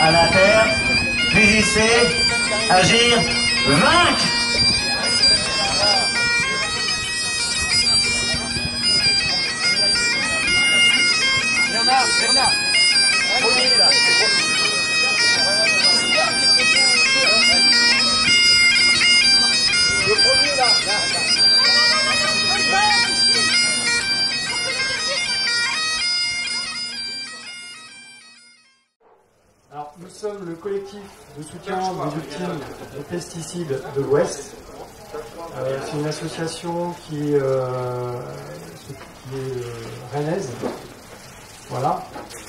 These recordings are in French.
à la terre, résister, agir, vaincre. Bernard, premier là. Le premier là. Alors, nous sommes le collectif de soutien des victimes de pesticides de l'Ouest. C'est une association qui est rennaise. Voilà.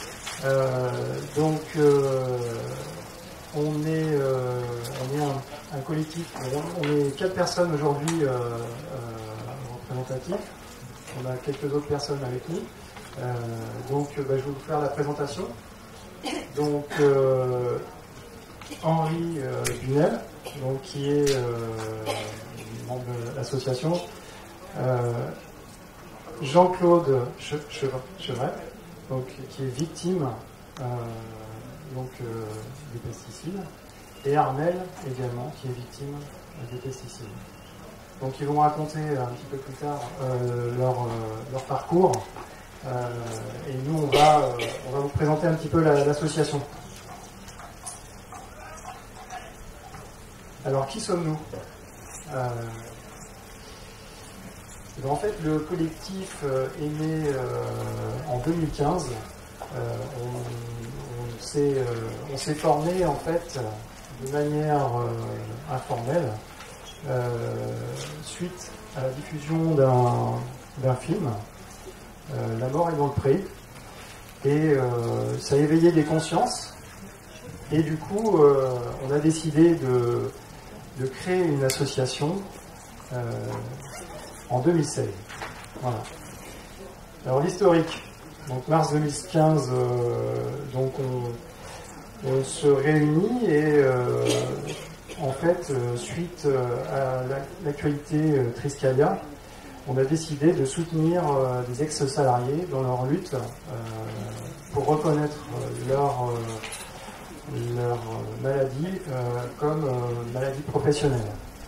On est un collectif, on est 4 personnes aujourd'hui représentatives. On a quelques autres personnes avec nous. Je vais vous faire la présentation. Donc, Henri Bunel, qui est membre de l'association. Jean-Claude Chevret, qui est victime des pesticides, et Armel également, qui est victime des pesticides. Donc ils vont raconter un petit peu plus tard leur parcours, et nous on va vous présenter un petit peu l'association. Alors qui sommes-nous? En fait, le collectif est né en 2015. On s'est formé en fait de manière informelle suite à la diffusion d'un film, La mort est dans le pré, et ça a éveillé des consciences. Et du coup, on a décidé de créer une association en 2016. Voilà. Alors l'historique, donc mars 2015, on se réunit et en fait, suite à l'actualité Triskalia, on a décidé de soutenir des ex-salariés dans leur lutte pour reconnaître leur maladie comme maladie professionnelle.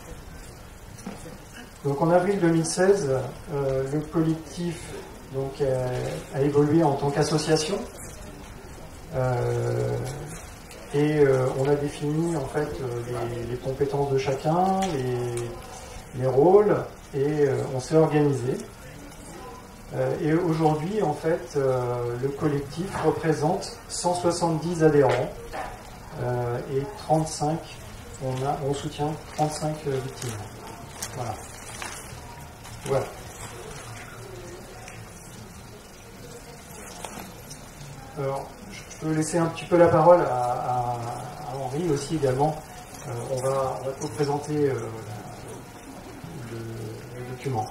Donc en avril 2016, le collectif a évolué en tant qu'association et on a défini en fait les compétences de chacun, les rôles, et on s'est organisé. Et aujourd'hui en fait le collectif représente 170 adhérents et 35, on soutient 35 victimes. Voilà. Voilà. Alors, je peux laisser un petit peu la parole à Henri aussi également. On va te présenter le document.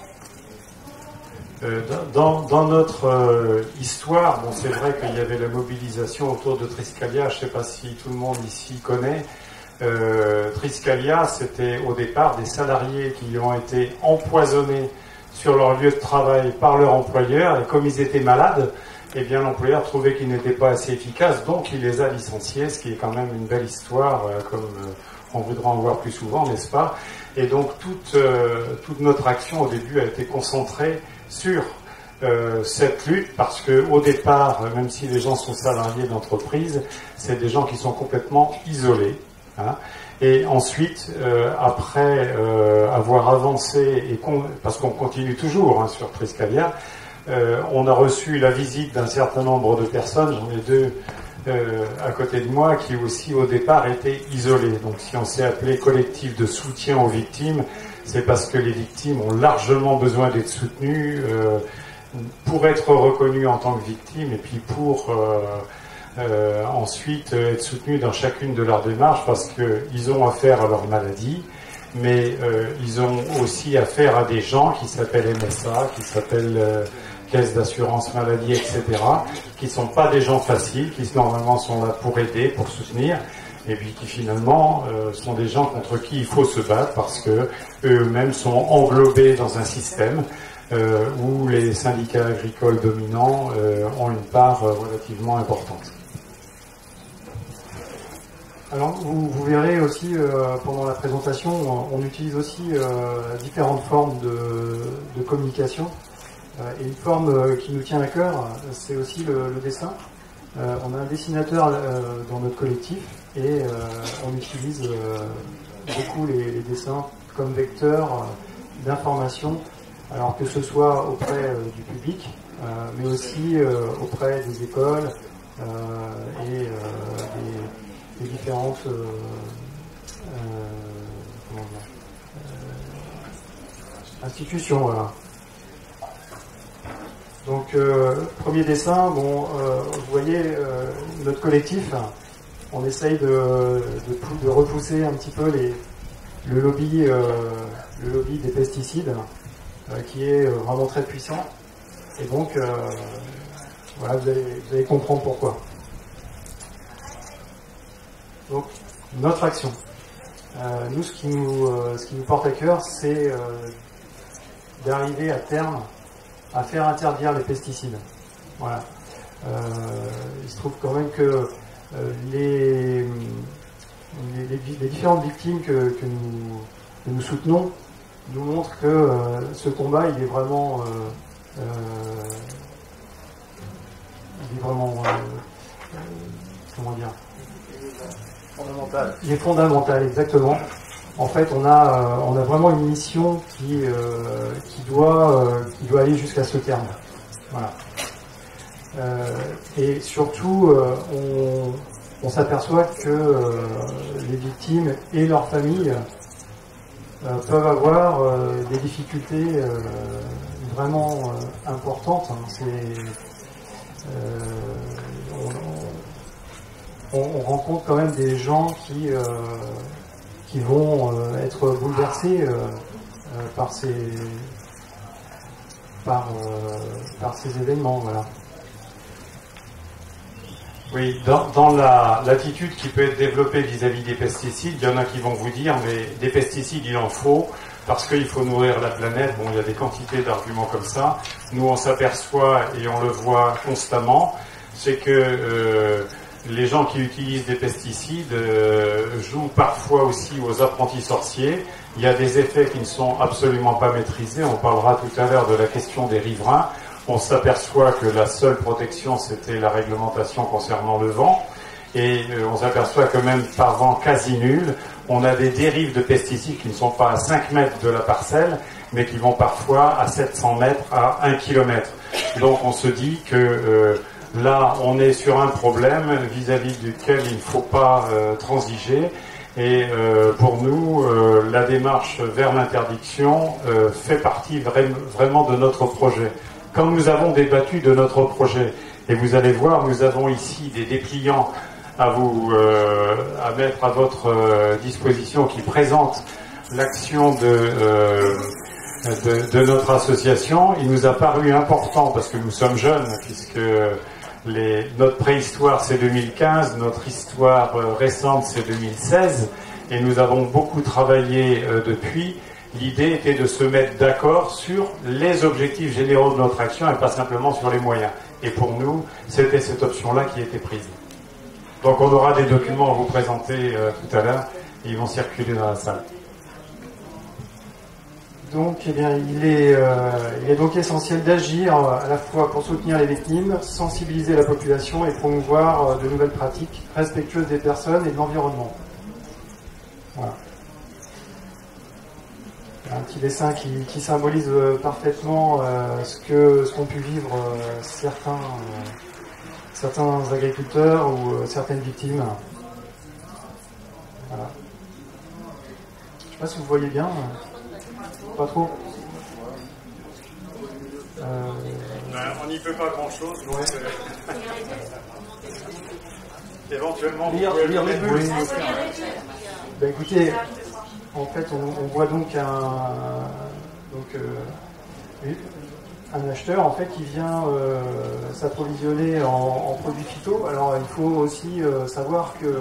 Dans notre histoire, bon, c'est vrai qu'il y avait la mobilisation autour de Triskalia. Je ne sais pas si tout le monde ici connaît. Triskalia, c'était au départ des salariés qui ont été empoisonnés sur leur lieu de travail par leur employeur, et comme ils étaient malades, eh bien l'employeur trouvait qu'ils n'étaient pas assez efficaces, donc il les a licenciés, ce qui est quand même une belle histoire, comme on voudra en voir plus souvent, n'est-ce pas? Et donc toute notre action au début a été concentrée sur cette lutte, parce que au départ, même si les gens sont salariés d'entreprise, c'est des gens qui sont complètement isolés. Hein. Et ensuite, après avoir avancé, parce qu'on continue toujours sur Triskalia, on a reçu la visite d'un certain nombre de personnes, j'en ai deux à côté de moi, qui aussi au départ étaient isolés. Donc si on s'est appelé collectif de soutien aux victimes, c'est parce que les victimes ont largement besoin d'être soutenues pour être reconnues en tant que victimes, et puis pour ensuite être soutenus dans chacune de leurs démarches, parce qu'ils ont affaire à leur maladie, mais ils ont aussi affaire à des gens qui s'appellent MSA, qui s'appellent Caisse d'assurance maladie, etc., qui ne sont pas des gens faciles, qui normalement sont là pour aider, pour soutenir, et puis qui finalement sont des gens contre qui il faut se battre, parce que eux-mêmes sont englobés dans un système où les syndicats agricoles dominants ont une part relativement importante. Alors vous verrez aussi pendant la présentation, on utilise aussi différentes formes de communication. Et une forme qui nous tient à cœur, c'est aussi le dessin. On a un dessinateur dans notre collectif et on utilise beaucoup les dessins comme vecteur d'information, alors que ce soit auprès du public, mais aussi auprès des écoles et des différentes institutions. Voilà. Donc, premier dessin, bon, vous voyez notre collectif, on essaye de repousser un petit peu le lobby des pesticides, qui est vraiment très puissant. Et donc, voilà, vous allez comprendre pourquoi. Donc, notre action. Nous, ce qui nous porte à cœur, c'est d'arriver à terme à faire interdire les pesticides. Voilà. Il se trouve quand même que les différentes victimes que nous soutenons nous montrent que ce combat, il est vraiment comment dire, Fondamental. il est fondamental, exactement. En fait, on a vraiment une mission qui doit aller jusqu'à ce terme. Voilà. Et surtout, on s'aperçoit que les victimes et leurs familles peuvent avoir des difficultés vraiment importantes. On rencontre quand même des gens qui vont être bouleversés par ces événements. Voilà. Oui, dans l'attitude qui peut être développée vis-à-vis des pesticides, il y en a qui vont vous dire, mais des pesticides, il en faut, parce qu'il faut nourrir la planète. Bon, il y a des quantités d'arguments comme ça. Nous, on s'aperçoit, et on le voit constamment, c'est que les gens qui utilisent des pesticides jouent parfois aussi aux apprentis sorciers. Il y a des effets qui ne sont absolument pas maîtrisés. On parlera tout à l'heure de la question des riverains. On s'aperçoit que la seule protection, c'était la réglementation concernant le vent. Et on s'aperçoit que même par vent quasi nul, on a des dérives de pesticides qui ne sont pas à 5 mètres de la parcelle, mais qui vont parfois à 700 mètres, à 1 kilomètre. Donc on se dit que là, on est sur un problème vis-à-vis duquel il ne faut pas transiger. Et pour nous, la démarche vers l'interdiction fait partie vraiment de notre projet. Quand nous avons débattu de notre projet, et vous allez voir, nous avons ici des dépliants à mettre à votre disposition qui présentent l'action de notre association. Il nous a paru important, parce que nous sommes jeunes, puisque notre préhistoire c'est 2015, notre histoire récente c'est 2016, et nous avons beaucoup travaillé depuis. L'idée était de se mettre d'accord sur les objectifs généraux de notre action et pas simplement sur les moyens. Et pour nous, c'était cette option-là qui était prise. Donc on aura des documents à vous présenter tout à l'heure, ils vont circuler dans la salle. Donc, eh bien, il est donc essentiel d'agir à la fois pour soutenir les victimes, sensibiliser la population et promouvoir de nouvelles pratiques respectueuses des personnes et de l'environnement. Voilà. Un petit dessin qui symbolise parfaitement ce qu'ont pu vivre certains agriculteurs ou certaines victimes. Voilà. Je ne sais pas si vous voyez bien. Pas trop. On n'y peut pas grand-chose. Éventuellement, lire les bulles. Oui. Ben, écoutez, en fait, on voit donc un acheteur en fait qui vient s'approvisionner en produits phyto. Alors, il faut aussi savoir que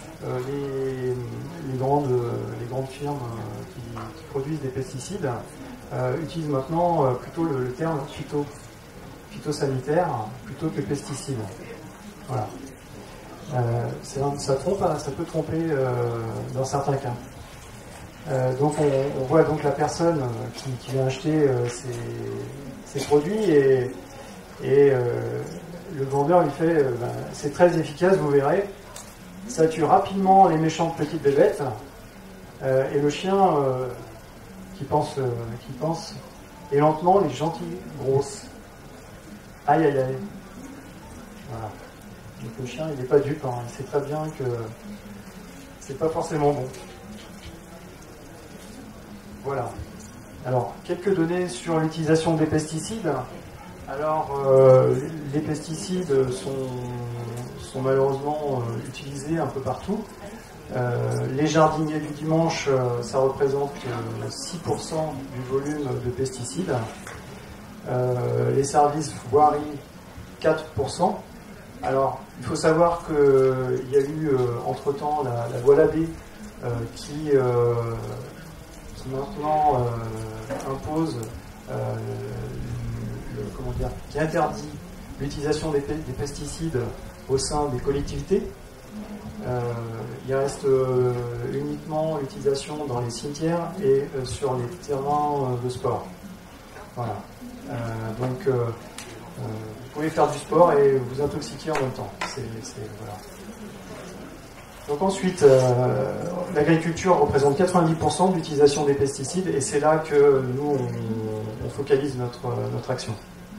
les grandes firmes qui produisent des pesticides utilisent maintenant plutôt le terme phytosanitaire plutôt que pesticide. Voilà. Ça trompe, hein, ça peut tromper dans certains cas. Donc on voit donc la personne qui vient acheter ses produits et le vendeur lui fait c'est très efficace, vous verrez, ça tue rapidement les méchantes petites bébêtes et le chien qui pense et lentement les gentilles grosses. Aïe aïe aïe. Voilà. Donc le chien il n'est pas dupe, hein. Il sait très bien que c'est pas forcément bon. Voilà. Alors, quelques données sur l'utilisation des pesticides. Alors, les pesticides sont malheureusement utilisés un peu partout. Les jardiniers du dimanche, ça représente 6% du volume de pesticides. Les services voirie, 4%. Alors, il faut savoir qu'il y a eu entre-temps la loi Labbé qui maintenant impose, qui interdit l'utilisation des pesticides au sein des collectivités. Il reste uniquement l'utilisation dans les cimetières et sur les terrains de sport. Voilà. Donc, vous pouvez faire du sport et vous intoxiquer en même temps. Voilà. Donc ensuite, l'agriculture représente 90% de l'utilisation des pesticides et c'est là que nous, on focalise notre action.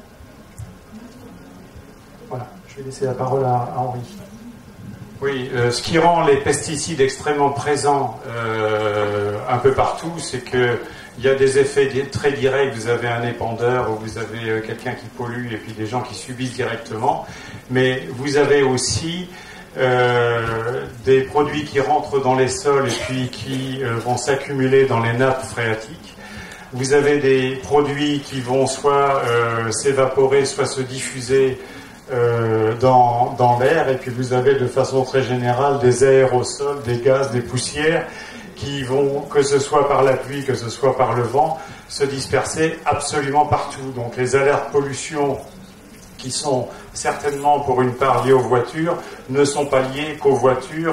Voilà, je vais laisser la parole à Henri. Oui, ce qui rend les pesticides extrêmement présents un peu partout, c'est qu'il y a des effets très directs. Vous avez un épandeur ou vous avez quelqu'un qui pollue et puis des gens qui subissent directement. Mais vous avez aussi des produits qui rentrent dans les sols et puis qui vont s'accumuler dans les nappes phréatiques. Vous avez des produits qui vont soit s'évaporer, soit se diffuser dans l'air, et puis vous avez de façon très générale des aérosols, des gaz, des poussières qui vont, que ce soit par la pluie, que ce soit par le vent, se disperser absolument partout. Donc les alertes pollution qui sont certainement pour une part liées aux voitures, ne sont pas liées qu'aux voitures.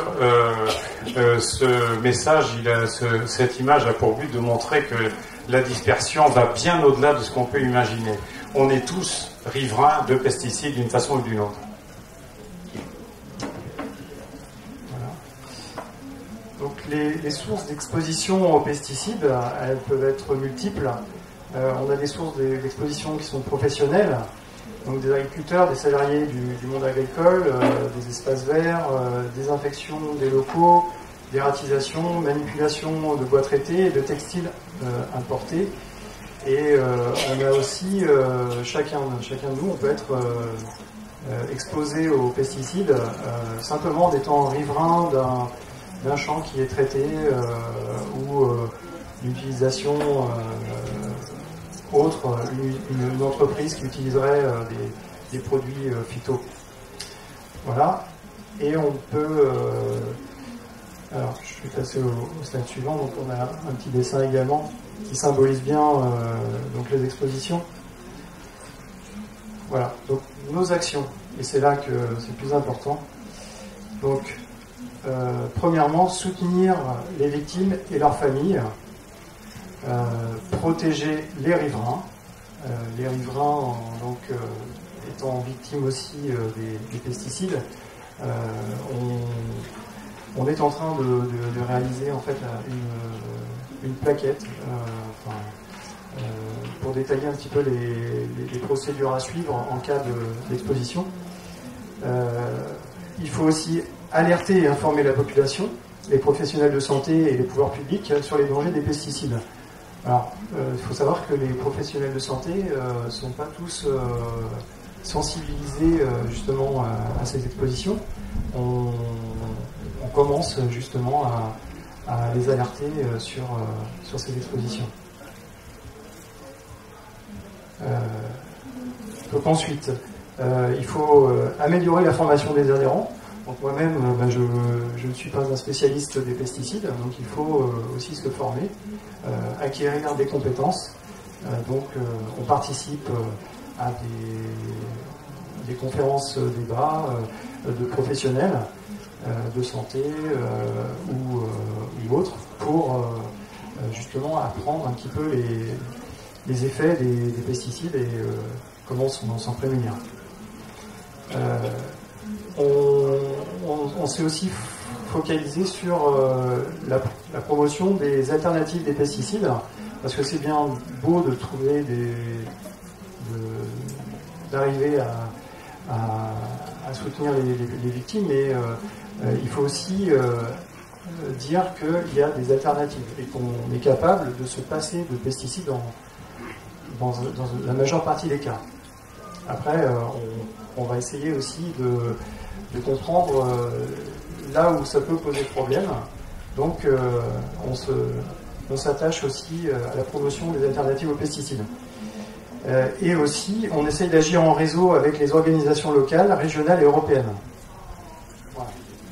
Ce message, cette image a pour but de montrer que la dispersion va bien au-delà de ce qu'on peut imaginer. On est tous riverains de pesticides d'une façon ou d'une autre. Voilà. Donc les sources d'exposition aux pesticides, elles peuvent être multiples. On a des sources d'exposition qui sont professionnelles, donc des agriculteurs, des salariés du monde agricole, des espaces verts, désinfection des locaux, dératisation, manipulation de bois traités et de textiles importés. Et on a aussi, chacun de nous, on peut être exposé aux pesticides simplement en étant riverain d'un champ qui est traité ou d'une utilisation autre, une entreprise qui utiliserait des produits phyto. Voilà. Et on peut... alors, je vais passer au slide suivant. Donc, on a un petit dessin également qui symbolise bien donc les expositions. Voilà. Donc, nos actions. Et c'est là que c'est le plus important. Donc, premièrement, soutenir les victimes et leurs familles. Protéger les riverains. Les riverains, donc, étant victimes aussi des pesticides. On est en train de réaliser en fait une plaquette pour détailler un petit peu les procédures à suivre en cas d'exposition. Il faut aussi alerter et informer la population, les professionnels de santé et les pouvoirs publics sur les dangers des pesticides. Alors, il faut savoir que les professionnels de santé ne sont pas tous sensibilisés justement à ces expositions. On commence justement à les alerter sur ces expositions. Donc ensuite, il faut améliorer la formation des adhérents. Donc moi-même, je ne suis pas un spécialiste des pesticides, donc il faut aussi se former, acquérir des compétences. Donc on participe à des conférences débats de professionnels de santé ou autres pour justement apprendre un petit peu les effets des pesticides et comment s'en prémunir. On s'est aussi focalisé sur la promotion des alternatives des pesticides, parce que c'est bien beau de trouver d'arriver à soutenir les victimes, mais il faut aussi dire qu'il y a des alternatives et qu'on est capable de se passer de pesticides dans la majeure partie des cas. Après, on va essayer aussi de comprendre là où ça peut poser problème. Donc, on s'attache aussi à la promotion des alternatives aux pesticides. Et aussi, on essaye d'agir en réseau avec les organisations locales, régionales et européennes. Voilà.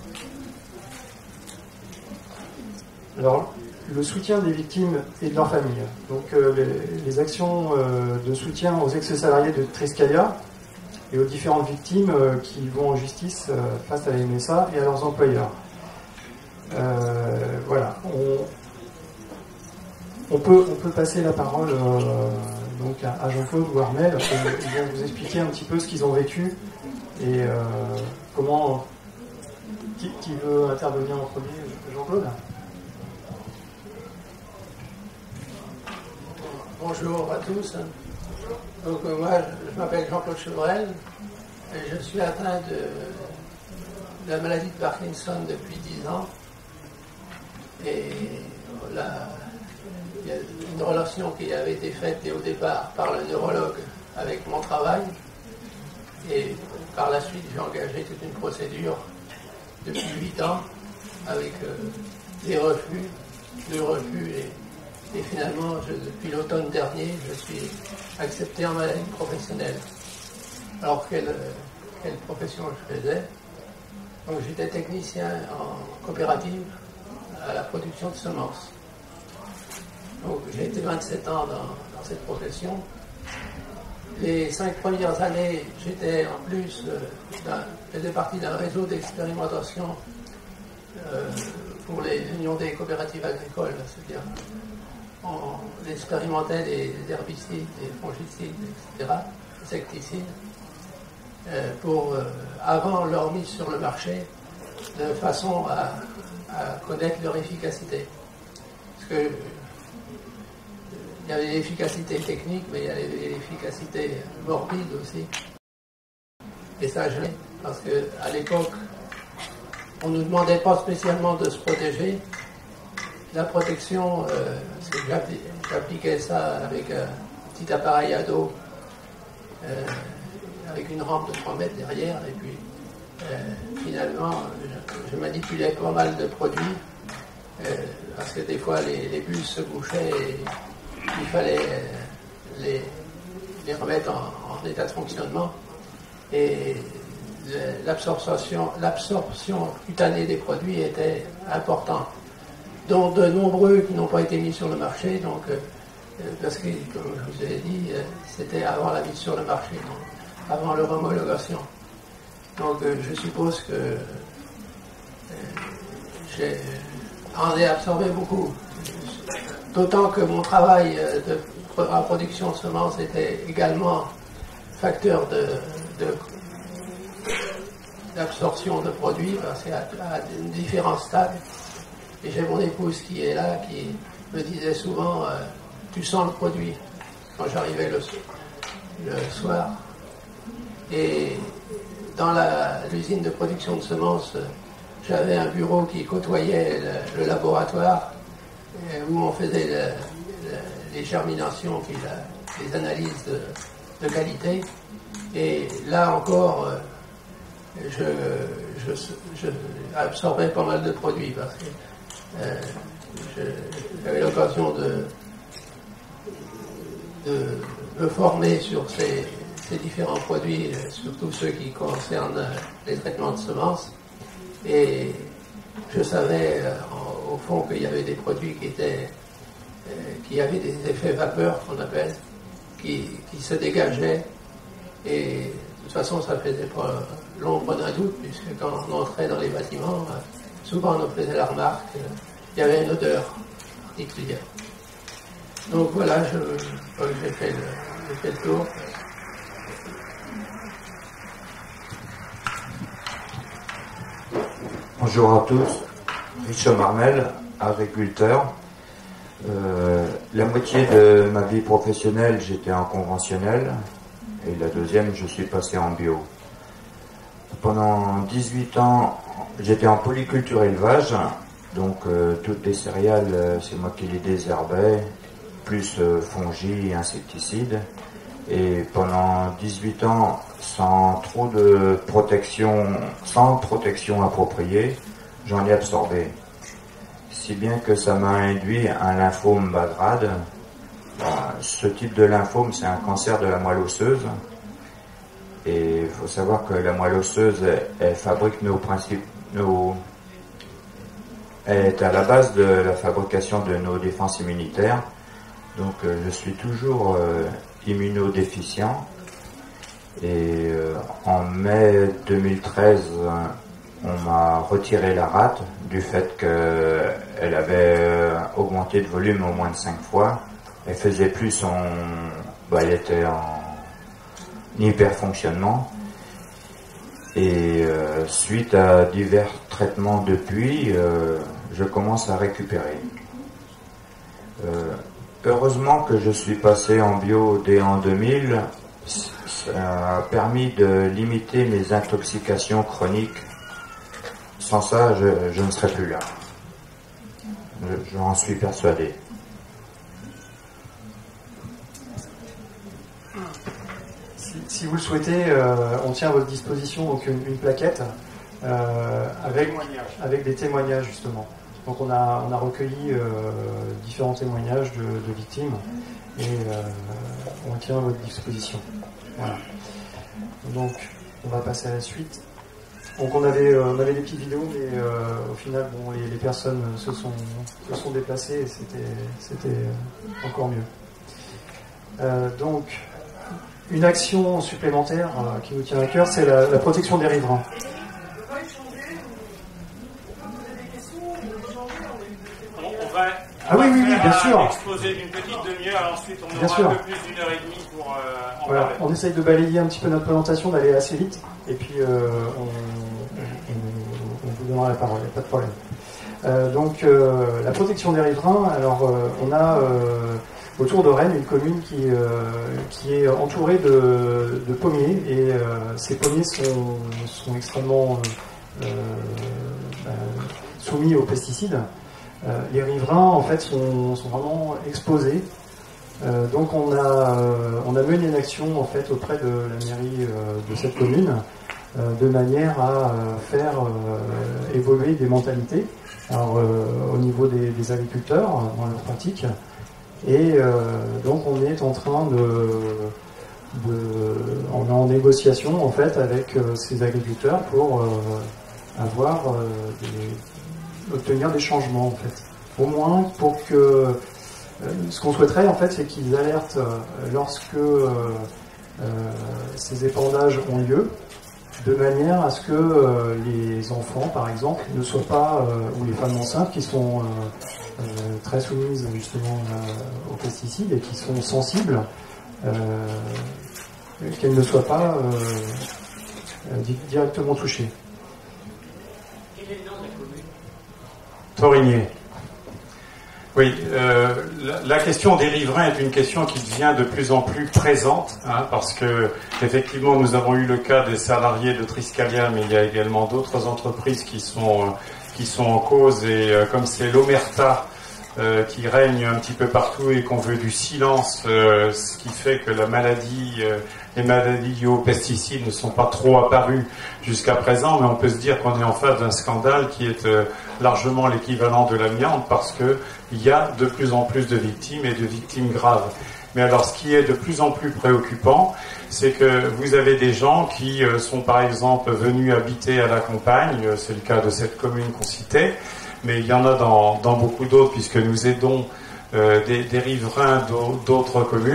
Alors, le soutien des victimes et de leurs familles. Donc, les actions de soutien aux ex-salariés de Triskalia et aux différentes victimes qui vont en justice face à la MSA et à leurs employeurs. Voilà. On peut passer la parole donc à Jean-Claude ou Armel. Ils vont vous expliquer un petit peu ce qu'ils ont vécu et comment... Qui veut intervenir en premier? Jean-Claude? Bonjour à tous. Donc moi, je m'appelle Jean-Claude Chevrel et je suis atteint de la maladie de Parkinson depuis 10 ans. Et voilà, il y a une relation qui avait été faite au départ par le neurologue avec mon travail. Et par la suite, j'ai engagé toute une procédure depuis 8 ans avec des refus, 2 refus. Et finalement, depuis l'automne dernier, je suis accepté en maladie professionnelle. Alors, quelle profession je faisais? Donc, j'étais technicien en coopérative à la production de semences. Donc, j'ai été 27 ans dans cette profession. Les 5 premières années, j'étais en plus, faisais partie d'un réseau d'expérimentation pour les unions des coopératives agricoles, c'est-à-dire on expérimentait des herbicides, des fongicides, etc., des insecticides, pour, avant leur mise sur le marché, de façon à connaître leur efficacité. Parce que il y avait l'efficacité technique, mais il y avait l'efficacité morbide aussi. Et ça, je l'ai, parce qu'à l'époque, on ne nous demandait pas spécialement de se protéger. La protection, j'appliquais ça avec un petit appareil à dos, avec une rampe de 3 mètres derrière, et puis finalement, je manipulais pas mal de produits, parce que des fois les bulles se bouchaient et il fallait les remettre en état de fonctionnement. Et l'absorption cutanée des produits était importante, dont de nombreux qui n'ont pas été mis sur le marché, donc, parce que, comme je vous ai dit, c'était avant la mise sur le marché, donc, avant leur homologation. Donc je suppose que j'en ai absorbé beaucoup. D'autant que mon travail en production de semences était également facteur d'absorption de produits, parce qu'à différents stades. Et j'ai mon épouse qui est là, qui me disait souvent tu sens le produit quand j'arrivais le soir. Et dans l'usine de production de semences, j'avais un bureau qui côtoyait le laboratoire où on faisait les germinations puis les analyses de qualité. Et là encore, je absorbais pas mal de produits parce que j'avais l'occasion de me former sur ces différents produits, surtout ceux qui concernent les traitements de semences. Et je savais au fond qu'il y avait des produits qui avaient des effets vapeur qu'on appelle, qui se dégageaient. Et toute façon, ça faisait pas l'ombre d'un doute, puisque quand on entrait dans les bâtiments, souvent on nous faisait la remarque qu'il y avait une odeur particulière. Donc voilà, j'ai fait le tour. Bonjour à tous, Richard Marmel, agriculteur. La moitié de ma vie professionnelle, j'étais en conventionnel, et la deuxième, je suis passé en bio. Pendant 18 ans, j'étais en polyculture élevage, donc toutes les céréales, c'est moi qui les désherbais, plus fongies et insecticides. Et pendant 18 ans, sans trop de protection, sans protection appropriée, j'en ai absorbé. Si bien que ça m'a induit un lymphome bas grade. Ce type de lymphome, c'est un cancer de la moelle osseuse. Et il faut savoir que la moelle osseuse, elle fabrique elle est à la base de la fabrication de nos défenses immunitaires. Donc je suis toujours immunodéficient. Et en mai 2013, on m'a retiré la rate du fait qu'elle avait augmenté de volume au moins de 5 fois. Elle faisait plus elle était en hyperfonctionnement. Et suite à divers traitements depuis, je commence à récupérer. Heureusement que je suis passé en bio dès en 2000, ça a permis de limiter mes intoxications chroniques. Sans ça, je ne serais plus là. J'en suis persuadé. Si vous le souhaitez, on tient à votre disposition donc une plaquette avec des témoignages justement. Donc on a recueilli différents témoignages de victimes et on le tient à votre disposition. Voilà. Donc on va passer à la suite. Donc on avait des petites vidéos, mais au final les personnes se sont déplacées et c'était encore mieux. Donc une action supplémentaire qui nous tient à cœur, c'est la protection des riverains. On va bien sûr. Un exposé d'une petite demi-heure, ensuite on bien aura sûr. un peu plus d'une heure et demie pour en voilà, parler. on essaye de balayer un petit peu notre présentation, d'aller assez vite, et puis on vous donnera la parole, il n'y a pas de problème. Donc la protection des riverains, alors on a autour de Rennes une commune qui est entourée de pommiers, et ces pommiers sont extrêmement soumis aux pesticides. Les riverains en fait sont vraiment exposés. Donc on a mené une action en fait auprès de la mairie de cette commune de manière à faire évoluer des mentalités. Alors au niveau des agriculteurs dans leur pratique, et donc on est en train on est en négociation en fait avec ces agriculteurs pour obtenir des changements en fait. Au moins pour que ce qu'on souhaiterait en fait, c'est qu'ils alertent lorsque ces épandages ont lieu, de manière à ce que les enfants, par exemple, ne soient pas, ou les femmes enceintes qui sont très soumises justement aux pesticides et qui sont sensibles, qu'elles ne soient pas directement touchées. Quel est le nom de la commune ? Torigné. Oui, la question des riverains est une question qui devient de plus en plus présente, parce que effectivement nous avons eu le cas des salariés de Triskalia, mais il y a également d'autres entreprises qui sont en cause, et comme c'est l'omerta qui règne un petit peu partout et qu'on veut du silence, ce qui fait que les maladies liées aux pesticides ne sont pas trop apparues jusqu'à présent, mais on peut se dire qu'on est en face d'un scandale qui est largement l'équivalent de l'amiante, parce que il y a de plus en plus de victimes, et de victimes graves. Mais alors, ce qui est de plus en plus préoccupant, c'est que vous avez des gens qui sont par exemple venus habiter à la campagne, c'est le cas de cette commune qu'on citait, mais il y en a dans beaucoup d'autres, puisque nous aidons des riverains d'autres communes,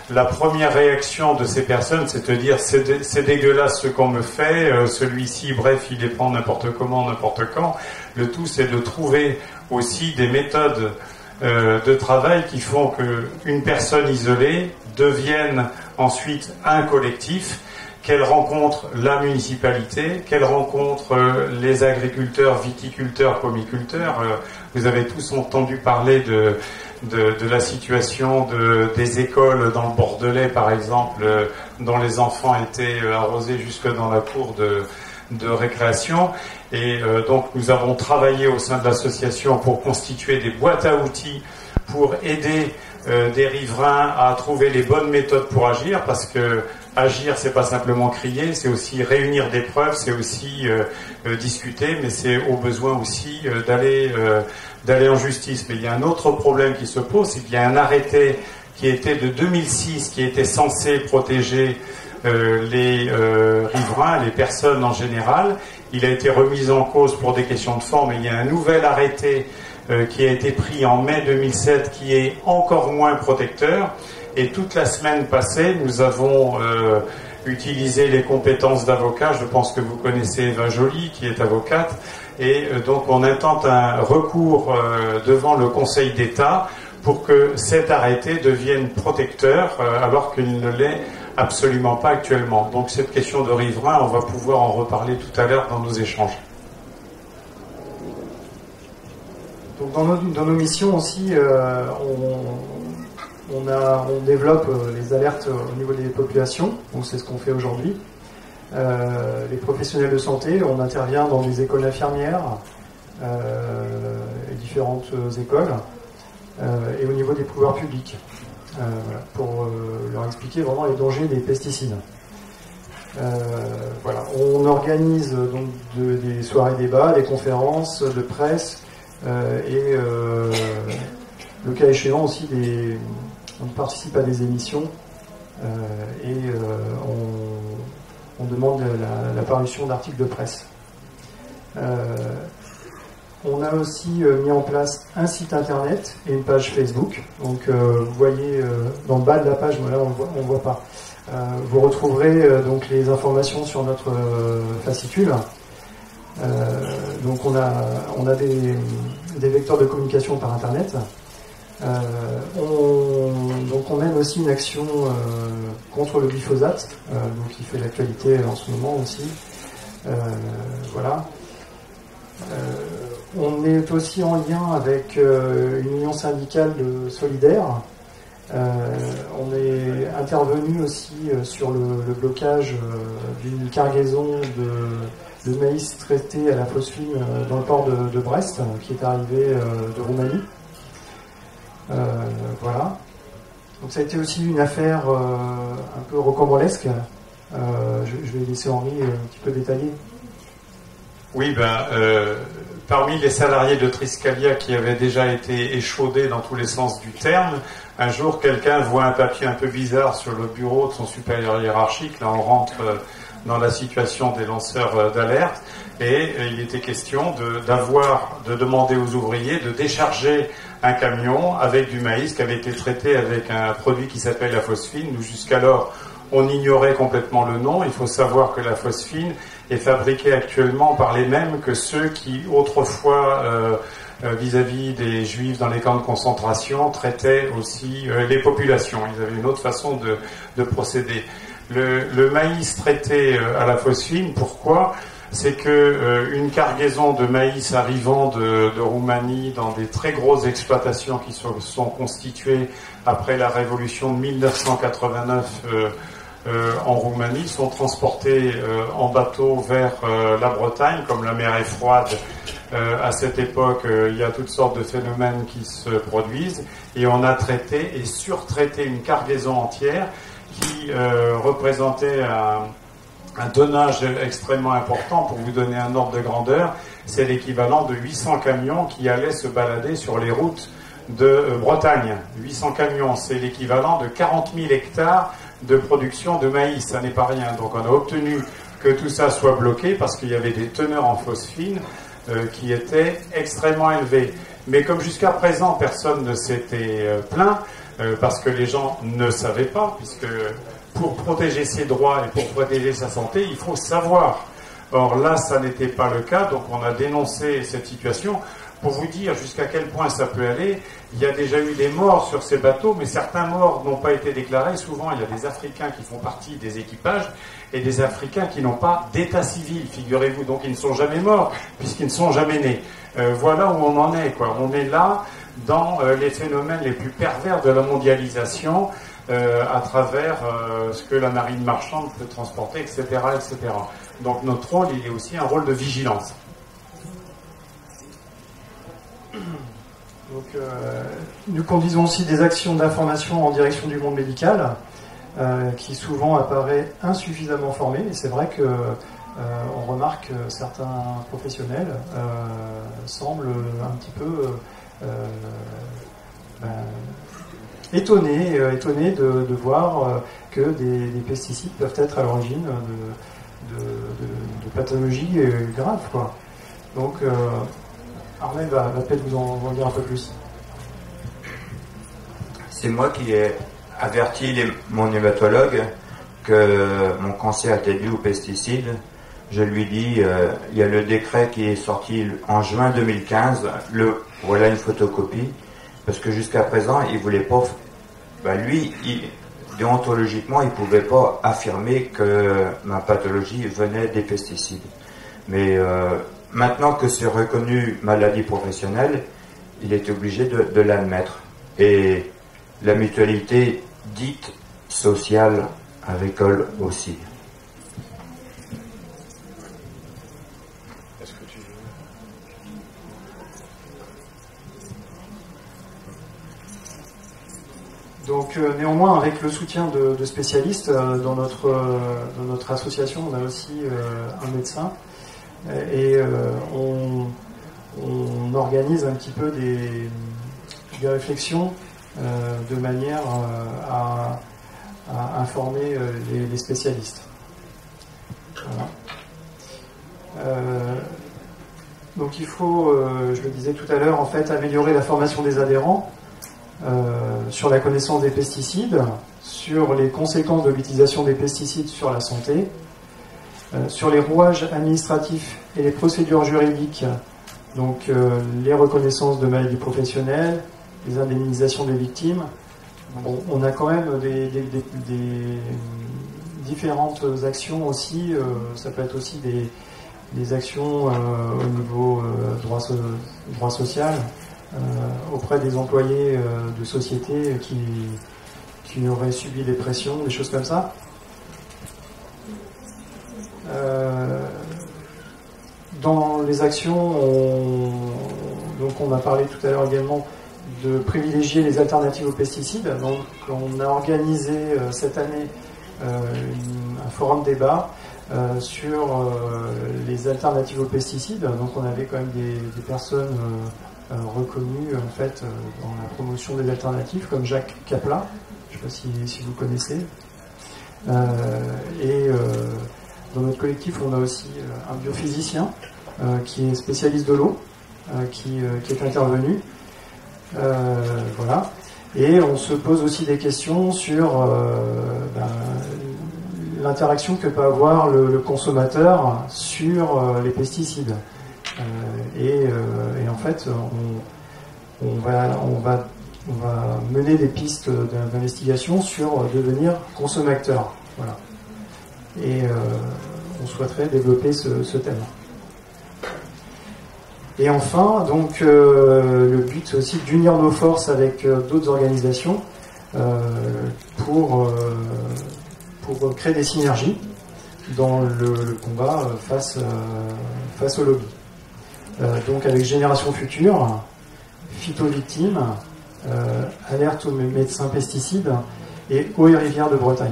la première réaction de ces personnes, c'est de dire c'est dégueulasse ce qu'on me fait, celui-ci, bref, il les prend n'importe comment, n'importe quand. Le tout, c'est de trouver aussi des méthodes de travail qui font qu'une personne isolée devienne ensuite un collectif, qu'elle rencontre la municipalité, qu'elle rencontre les agriculteurs, viticulteurs, pomiculteurs. Vous avez tous entendu parler de la situation des écoles dans le Bordelais, par exemple, dont les enfants étaient arrosés jusque dans la cour de récréation. Et donc nous avons travaillé au sein de l'association pour constituer des boîtes à outils pour aider des riverains à trouver les bonnes méthodes pour agir, parce que agir, c'est pas simplement crier, c'est aussi réunir des preuves, c'est aussi discuter, mais c'est au besoin aussi d'aller en justice. Mais il y a un autre problème qui se pose, c'est qu'il y a un arrêté qui était de 2006, qui était censé protéger les riverains, les personnes en général. Il a été remis en cause pour des questions de forme, et il y a un nouvel arrêté qui a été pris en mai 2007 qui est encore moins protecteur. Et toute la semaine passée, nous avons utilisé les compétences d'avocat. Je pense que vous connaissez Eva Joly, qui est avocate. Et donc on intente un recours devant le Conseil d'État pour que cet arrêté devienne protecteur, alors qu'il ne l'est absolument pas actuellement. Donc cette question de riverain, on va pouvoir en reparler tout à l'heure dans nos échanges. Donc dans nos missions aussi, on développe les alertes au niveau des populations, donc c'est ce qu'on fait aujourd'hui. Les professionnels de santé, on intervient dans les écoles infirmières, et différentes écoles, et au niveau des pouvoirs publics, voilà, pour leur expliquer vraiment les dangers des pesticides. Voilà. On organise donc des soirées débats, des conférences de presse, et le cas échéant aussi on participe à des émissions, et on demande la parution d'articles de presse. On a aussi mis en place un site internet et une page Facebook. Donc vous voyez dans le bas de la page, là on voit pas. Vous retrouverez donc les informations sur notre fascicule. Donc on a des vecteurs de communication par internet. Donc on mène aussi une action contre le glyphosate, donc qui fait l'actualité en ce moment aussi. Voilà. On est aussi en lien avec une union syndicale solidaire. On est intervenu aussi sur le blocage d'une cargaison de maïs traité à la phosphine dans le port de Brest, qui est arrivé de Roumanie. Voilà. Donc ça a été aussi une affaire un peu rocambolesque. Je vais laisser Henri un petit peu détailler. Oui, parmi les salariés de Triskalia qui avaient déjà été échaudés dans tous les sens du terme, un jour quelqu'un voit un papier un peu bizarre sur le bureau de son supérieur hiérarchique. Là on rentre dans la situation des lanceurs d'alerte, et il était question de demander aux ouvriers de décharger un camion avec du maïs qui avait été traité avec un produit qui s'appelle la phosphine. Nous, jusqu'alors, on ignorait complètement le nom. Il faut savoir que la phosphine est fabriquée actuellement par les mêmes que ceux qui, autrefois, vis-à-vis des juifs dans les camps de concentration, traitaient aussi les populations. Ils avaient une autre façon de procéder. Le maïs traité à la phosphine, pourquoi ? C'est que une cargaison de maïs arrivant de Roumanie dans des très grosses exploitations qui se sont constituées après la révolution de 1989 en Roumanie sont transportés en bateau vers la Bretagne. Comme la mer est froide à cette époque, il y a toutes sortes de phénomènes qui se produisent, et on a traité et surtraité une cargaison entière qui représentait un tonnage extrêmement important. Pour vous donner un ordre de grandeur, c'est l'équivalent de 800 camions qui allaient se balader sur les routes de Bretagne. 800 camions, c'est l'équivalent de 40 000 hectares de production de maïs, ça n'est pas rien. Donc on a obtenu que tout ça soit bloqué parce qu'il y avait des teneurs en phosphine qui étaient extrêmement élevées. Mais comme jusqu'à présent personne ne s'était plaint, parce que les gens ne savaient pas, puisque pour protéger ses droits et pour protéger sa santé, il faut savoir. Or là, ça n'était pas le cas, donc on a dénoncé cette situation. Pour vous dire jusqu'à quel point ça peut aller, il y a déjà eu des morts sur ces bateaux, mais certains morts n'ont pas été déclarés. Souvent, il y a des Africains qui font partie des équipages et des Africains qui n'ont pas d'état civil, figurez-vous. Donc ils ne sont jamais morts, puisqu'ils ne sont jamais nés. Voilà où on en est, quoi. On est là dans les phénomènes les plus pervers de la mondialisation, à travers ce que la marine marchande peut transporter, etc., etc. Donc notre rôle, il est aussi un rôle de vigilance. Donc, nous conduisons aussi des actions d'information en direction du monde médical, qui souvent apparaît insuffisamment formé. Et c'est vrai que on remarque que certains professionnels semblent un petit peu étonnés de voir que des pesticides peuvent être à l'origine de pathologies graves, quoi. Donc Armel va peut-être vous en dire un peu plus. C'est moi qui ai averti mon hématologue que mon cancer était dû aux pesticides. Je lui dis, il y a le décret qui est sorti en juin 2015, voilà une photocopie, parce que jusqu'à présent, il voulait pas, déontologiquement, il pouvait pas affirmer que ma pathologie venait des pesticides. Mais maintenant que c'est reconnu maladie professionnelle, il est obligé de l'admettre. Et la mutualité dite sociale agricole aussi. Est-ce que tu veux... Donc néanmoins, avec le soutien de spécialistes, dans notre association, on a aussi un médecin. Et on organise un petit peu des réflexions de manière à informer les spécialistes. Voilà. Donc il faut, je le disais tout à l'heure, en fait, améliorer la formation des adhérents sur la connaissance des pesticides, sur les conséquences de l'utilisation des pesticides sur la santé, sur les rouages administratifs et les procédures juridiques, donc les reconnaissances de maladies professionnelles, les indemnisations des victimes. Bon, on a quand même des différentes actions aussi, ça peut être aussi des actions au niveau droit social, auprès des employés de sociétés qui auraient subi des pressions, des choses comme ça. Dans les actions, on a parlé tout à l'heure également de privilégier les alternatives aux pesticides. Donc on a organisé cette année un forum débat sur les alternatives aux pesticides. Donc on avait quand même des personnes reconnues en fait dans la promotion des alternatives, comme Jacques Capla, je ne sais pas si vous connaissez. Dans notre collectif, on a aussi un biophysicien qui est spécialiste de l'eau, qui est intervenu. Voilà. Et on se pose aussi des questions sur l'interaction que peut avoir le consommateur sur les pesticides. Et en fait, on va mener des pistes d'investigation sur devenir consommateur. Voilà. Et on souhaiterait développer ce thème. Et enfin, donc, le but c'est aussi d'unir nos forces avec d'autres organisations pour créer des synergies dans le combat face au lobby. Donc avec Génération Future, Phytovictimes, Alerte aux médecins pesticides et Eau et Rivières de Bretagne.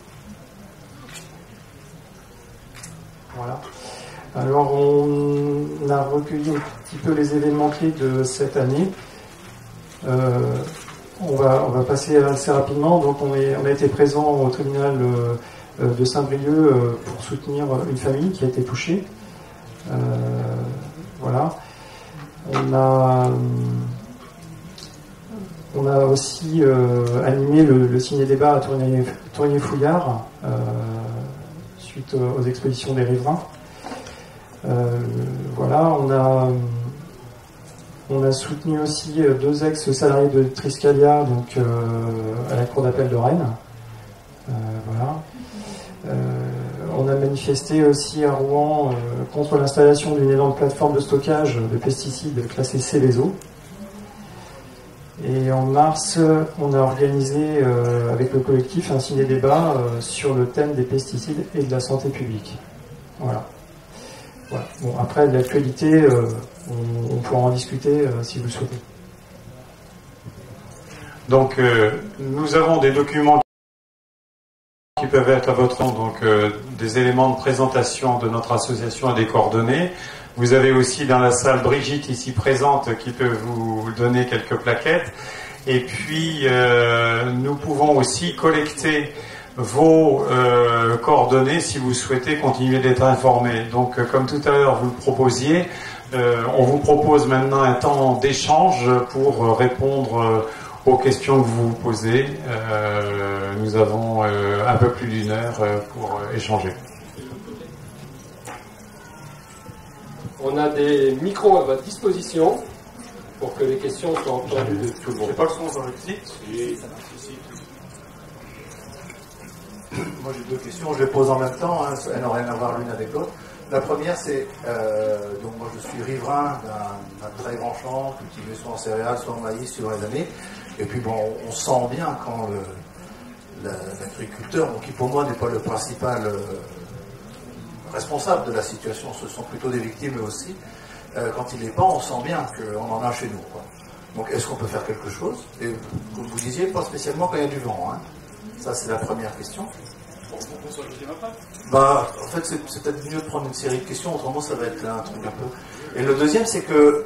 Voilà. Alors on a recueilli un petit peu les événements clés de cette année. On va passer assez rapidement. Donc on a été présent au tribunal de Saint-Brieuc pour soutenir une famille qui a été touchée. Voilà. On a On a aussi animé le ciné-débat à Tournier-Fouillard, suite aux expositions des riverains. Voilà, on a soutenu aussi 2 ex-salariés de Triskalia, donc à la cour d'appel de Rennes. Voilà. On a manifesté aussi à Rouen contre l'installation d'une énorme plateforme de stockage de pesticides classée Céveso. Et en mars, on a organisé avec le collectif un ciné-débat sur le thème des pesticides et de la santé publique. Voilà. Voilà. Bon, après, l'actualité, on pourra en discuter si vous le souhaitez. Donc, nous avons des documents qui peuvent être à votre nom, donc des éléments de présentation de notre association et des coordonnées. Vous avez aussi dans la salle Brigitte ici présente qui peut vous donner quelques plaquettes. Et puis nous pouvons aussi collecter vos coordonnées si vous souhaitez continuer d'être informé. Donc comme tout à l'heure vous le proposiez, on vous propose maintenant un temps d'échange pour répondre aux questions que vous vous posez. Nous avons un peu plus d'1 heure pour échanger. On a des micros à votre disposition pour que les questions soient entendues de tout le monde. C'est pas le son sur le site. Moi j'ai 2 questions, je les pose en même temps, hein, elles n'ont rien à voir l'une avec l'autre. La première c'est, donc moi je suis riverain d'un très grand champ, cultivé soit en céréales, soit en maïs sur les années, et puis bon, on sent bien quand l'agriculteur, donc qui pour moi n'est pas le principal responsable de la situation, ce sont plutôt des victimes eux aussi, quand il n'est pas, on sent bien qu'on en a chez nous, quoi. Donc est-ce qu'on peut faire quelque chose? Et comme vous disiez, pas spécialement quand il y a du vent, hein. Ça c'est la première question. Bah, en fait c'est peut-être mieux de prendre une série de questions, autrement ça va être un truc un peu... Et le deuxième c'est que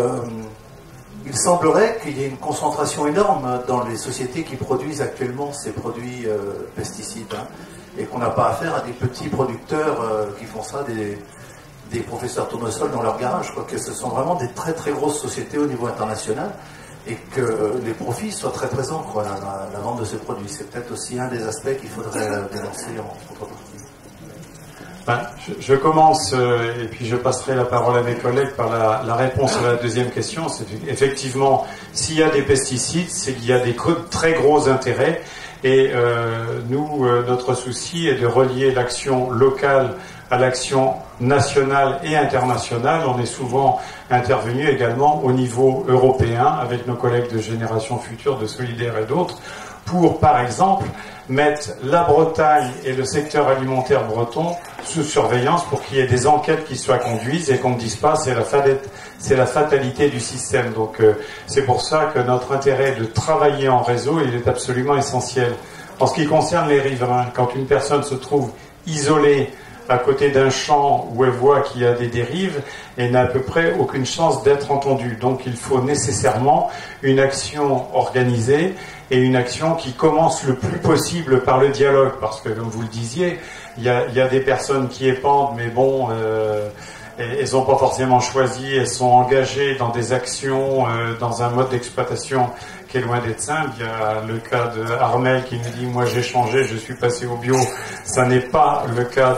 il semblerait qu'il y ait une concentration énorme dans les sociétés qui produisent actuellement ces produits pesticides, hein, et qu'on n'a pas affaire à des petits producteurs qui font ça, des professeurs tournesol dans leur garage. Je crois que ce sont vraiment des très très grosses sociétés au niveau international et que les profits soient très présents, quoi, la vente de ces produits. C'est peut-être aussi un des aspects qu'il faudrait dénoncer en contrepartie. Ben, je commence et puis je passerai la parole à mes collègues par la réponse à la deuxième question. C'est effectivement, s'il y a des pesticides, c'est qu'il y a des très gros intérêts. Et nous, notre souci est de relier l'action locale à l'action nationale et internationale. On est souvent intervenu également au niveau européen avec nos collègues de Génération Future, de Solidaire et d'autres, pour, par exemple, mettre la Bretagne et le secteur alimentaire breton sous surveillance pour qu'il y ait des enquêtes qui soient conduites et qu'on ne dise pas c'est la fatalité du système. Donc c'est pour ça que notre intérêt de travailler en réseau, il est absolument essentiel. En ce qui concerne les riverains, quand une personne se trouve isolée à côté d'un champ où elle voit qu'il y a des dérives, elle n'a à peu près aucune chance d'être entendue. Donc il faut nécessairement une action organisée et une action qui commence le plus possible par le dialogue, parce que comme vous le disiez, il y a des personnes qui épandent, mais bon, elles n'ont pas forcément choisi, elles sont engagées dans des actions, dans un mode d'exploitation qui est loin d'être simple. Il y a le cas de Armel qui nous dit « moi j'ai changé, je suis passé au bio ». Ça n'est pas le cas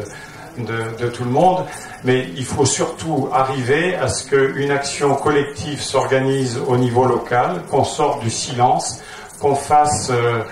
de tout le monde, mais il faut surtout arriver à ce qu'une action collective s'organise au niveau local, qu'on sorte du silence, qu'on fasse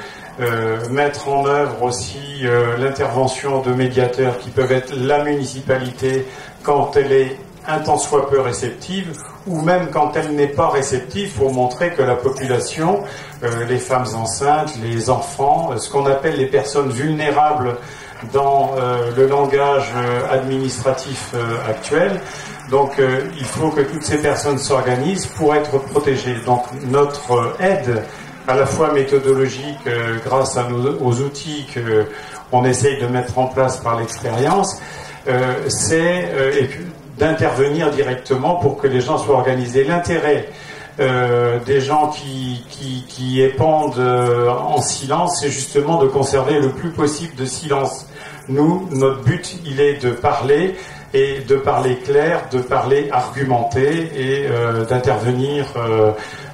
mettre en œuvre aussi l'intervention de médiateurs qui peuvent être la municipalité quand elle est un tant soit peu réceptive, ou même quand elle n'est pas réceptive, pour montrer que la population, les femmes enceintes, les enfants, ce qu'on appelle les personnes vulnérables dans le langage administratif actuel, donc il faut que toutes ces personnes s'organisent pour être protégées. Donc notre aide, à la fois méthodologique, grâce aux outils qu'on essaye de mettre en place par l'expérience, c'est d'intervenir directement pour que les gens soient organisés. L'intérêt des gens qui épandent en silence, c'est justement de conserver le plus possible de silence. Nous, notre but, il est de parler, et de parler clair, de parler argumenté, et d'intervenir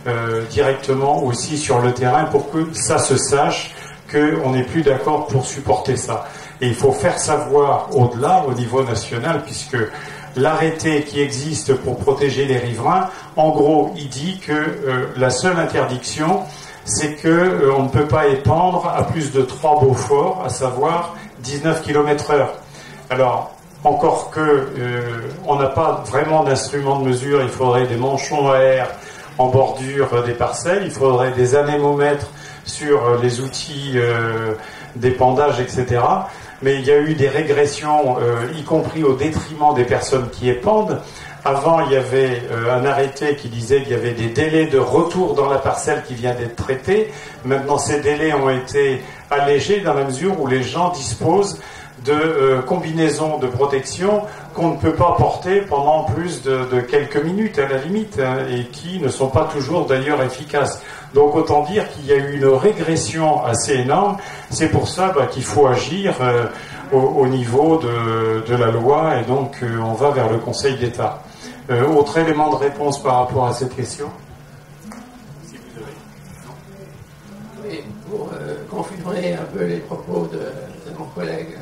directement aussi sur le terrain pour que ça se sache qu'on n'est plus d'accord pour supporter ça. Et il faut faire savoir au-delà, au niveau national, puisque l'arrêté qui existe pour protéger les riverains, en gros, il dit que la seule interdiction, c'est qu'on ne peut pas épandre à plus de 3 Beaufort, à savoir 19 km/h. Alors, encore que on n'a pas vraiment d'instrument de mesure, il faudrait des manchons à air en bordure des parcelles, il faudrait des anémomètres sur les outils d'épandage, etc. Mais il y a eu des régressions, y compris au détriment des personnes qui épandent. Avant, il y avait un arrêté qui disait qu'il y avait des délais de retour dans la parcelle qui vient d'être traitée. Maintenant, ces délais ont été allégés dans la mesure où les gens disposent de combinaisons de protection qu'on ne peut pas porter pendant plus de quelques minutes à la limite, hein, et qui ne sont pas toujours d'ailleurs efficaces. Donc autant dire qu'il y a eu une régression assez énorme. C'est pour ça qu'il faut agir au niveau de la loi, et donc on va vers le Conseil d'État. Autre élément de réponse par rapport à cette question? Si vous avez. Oui, pour confirmer un peu les propos de mon collègue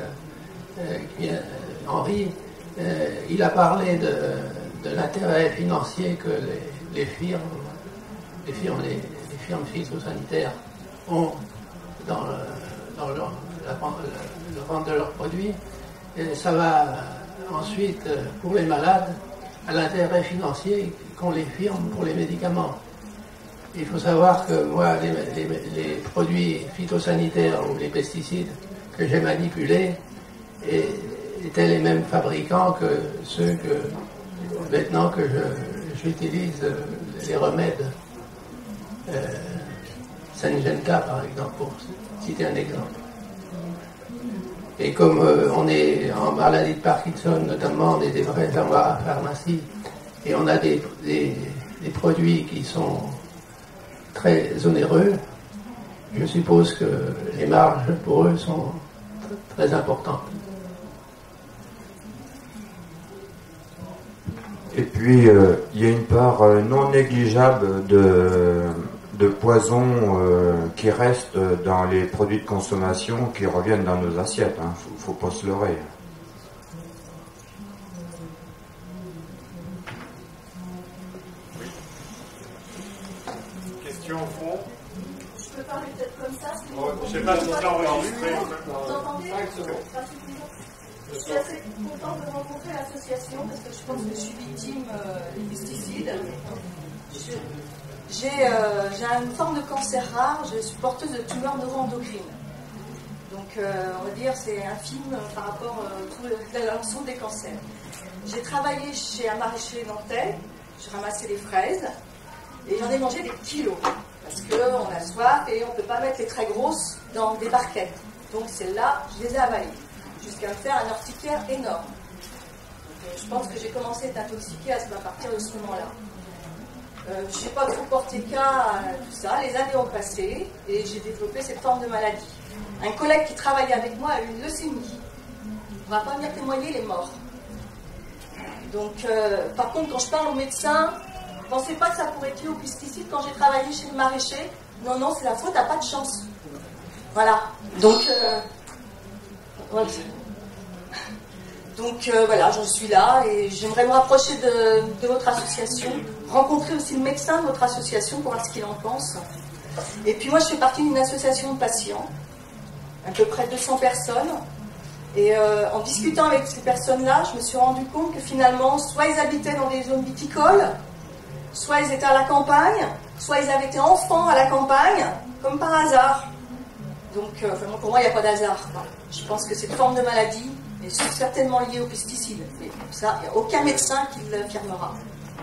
Henri, il a parlé de l'intérêt financier que les firmes phytosanitaires ont dans la vente de leurs produits. Et ça va ensuite, pour les malades, à l'intérêt financier qu'ont les firmes pour les médicaments. Il faut savoir que moi, les produits phytosanitaires ou les pesticides que j'ai manipulés étaient les mêmes fabricants que ceux que maintenant que j'utilise les remèdes. Syngenta, par exemple, pour citer un exemple. Et comme on est en maladie de Parkinson, notamment, on est des vrais pharmacies, et on a des produits qui sont très onéreux, je suppose que les marges pour eux sont très importantes. Et puis, il y a une part non négligeable de poison qui reste dans les produits de consommation qui reviennent dans nos assiettes. Hein. Faut pas se leurrer. Oui. Question au fond. Je peux parler peut-être comme ça. Je ne sais pas si c'est enregistré. Vous entendez? Je suis assez contente de rencontrer l'association parce que je pense que je suis victime des pesticides. J'ai une forme de cancer rare, je suis porteuse de tumeurs neuroendocrines. Donc on va dire c'est infime par rapport à l'ensemble des cancers. J'ai travaillé chez un maraîcher nantais, je ramassais les fraises et j'en ai mangé des kilos parce qu'on a soif et on ne peut pas mettre les très grosses dans des barquettes. Donc celles-là, je les ai avalées jusqu'à me faire un urticaire énorme. Donc, je pense que j'ai commencé à être intoxiquée à partir de ce moment-là. Je n'ai pas trop porté cas à tout ça, les années ont passé et j'ai développé cette forme de maladie. Un collègue qui travaillait avec moi a eu une leucémie. On ne va pas venir témoigner, il est mort. Donc, par contre, quand je parle aux médecins, ne pensez pas que ça pourrait être lié aux pesticides. Quand j'ai travaillé chez le maraîcher, non, c'est la faute, t'as pas de chance. Voilà. Donc, voilà, j'en suis là et j'aimerais me rapprocher de votre association, rencontrer aussi le médecin de votre association pour voir ce qu'il en pense. Et puis moi, je fais partie d'une association de patients, à peu près 200 personnes. Et en discutant avec ces personnes-là, je me suis rendu compte que finalement, soit ils habitaient dans des zones viticoles, soit ils étaient à la campagne, soit ils avaient été enfants à la campagne, comme par hasard. Donc, pour moi, il n'y a pas d'hasard. Je pense que cette forme de maladie est certainement liée aux pesticides. Mais pour ça, il n'y a aucun médecin qui l'affirmera.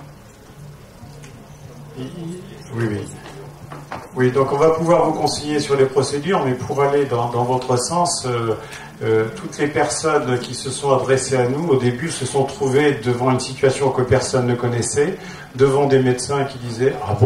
Oui, donc on va pouvoir vous conseiller sur les procédures, mais pour aller dans votre sens, toutes les personnes qui se sont adressées à nous, au début, se sont trouvées devant une situation que personne ne connaissait, devant des médecins qui disaient « Ah bon ?»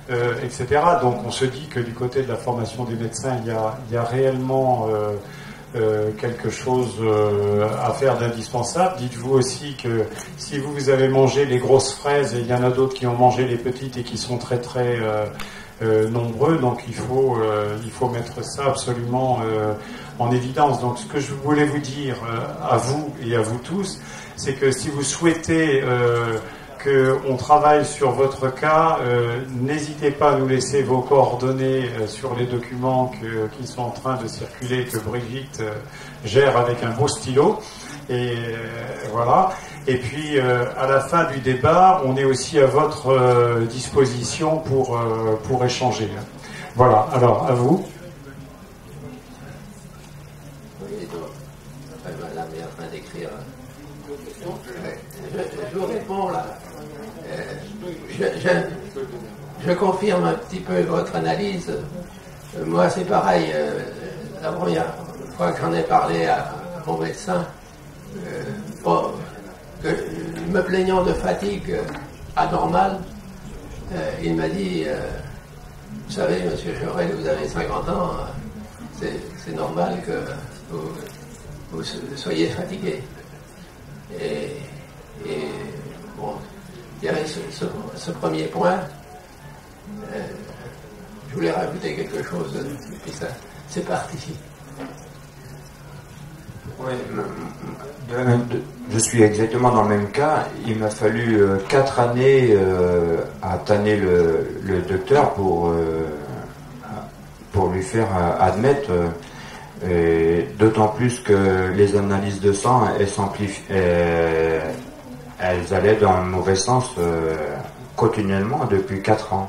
etc. Donc on se dit que du côté de la formation des médecins, il y a réellement quelque chose à faire d'indispensable. Dites-vous aussi que si vous avez mangé les grosses fraises, et il y en a d'autres qui ont mangé les petites et qui sont très très nombreux, donc il faut mettre ça absolument en évidence. Donc ce que je voulais vous dire à vous et à vous tous, c'est que si vous souhaitez qu'on travaille sur votre cas, n'hésitez pas à nous laisser vos coordonnées sur les documents qui sont en train de circuler, que Brigitte gère avec un beau stylo. Et voilà. Et puis à la fin du débat, on est aussi à votre disposition pour échanger. Voilà. Alors à vous. Oui, donc, madame est en train d'écrire une question. Je vous réponds là. Je confirme un petit peu votre analyse. Moi, c'est pareil. La première fois que j'en ai parlé à mon médecin, me plaignant de fatigue anormale, il m'a dit, vous savez, monsieur Chorel, vous avez 50 ans, c'est normal que vous soyez fatigué. Et bon, il y avait ce premier point. Je voulais rajouter quelque chose, et puis ça, c'est parti. Oui, je suis exactement dans le même cas. Il m'a fallu 4 années à tanner le docteur pour lui faire admettre, d'autant plus que les analyses de sang, elles allaient dans le mauvais sens continuellement depuis 4 ans.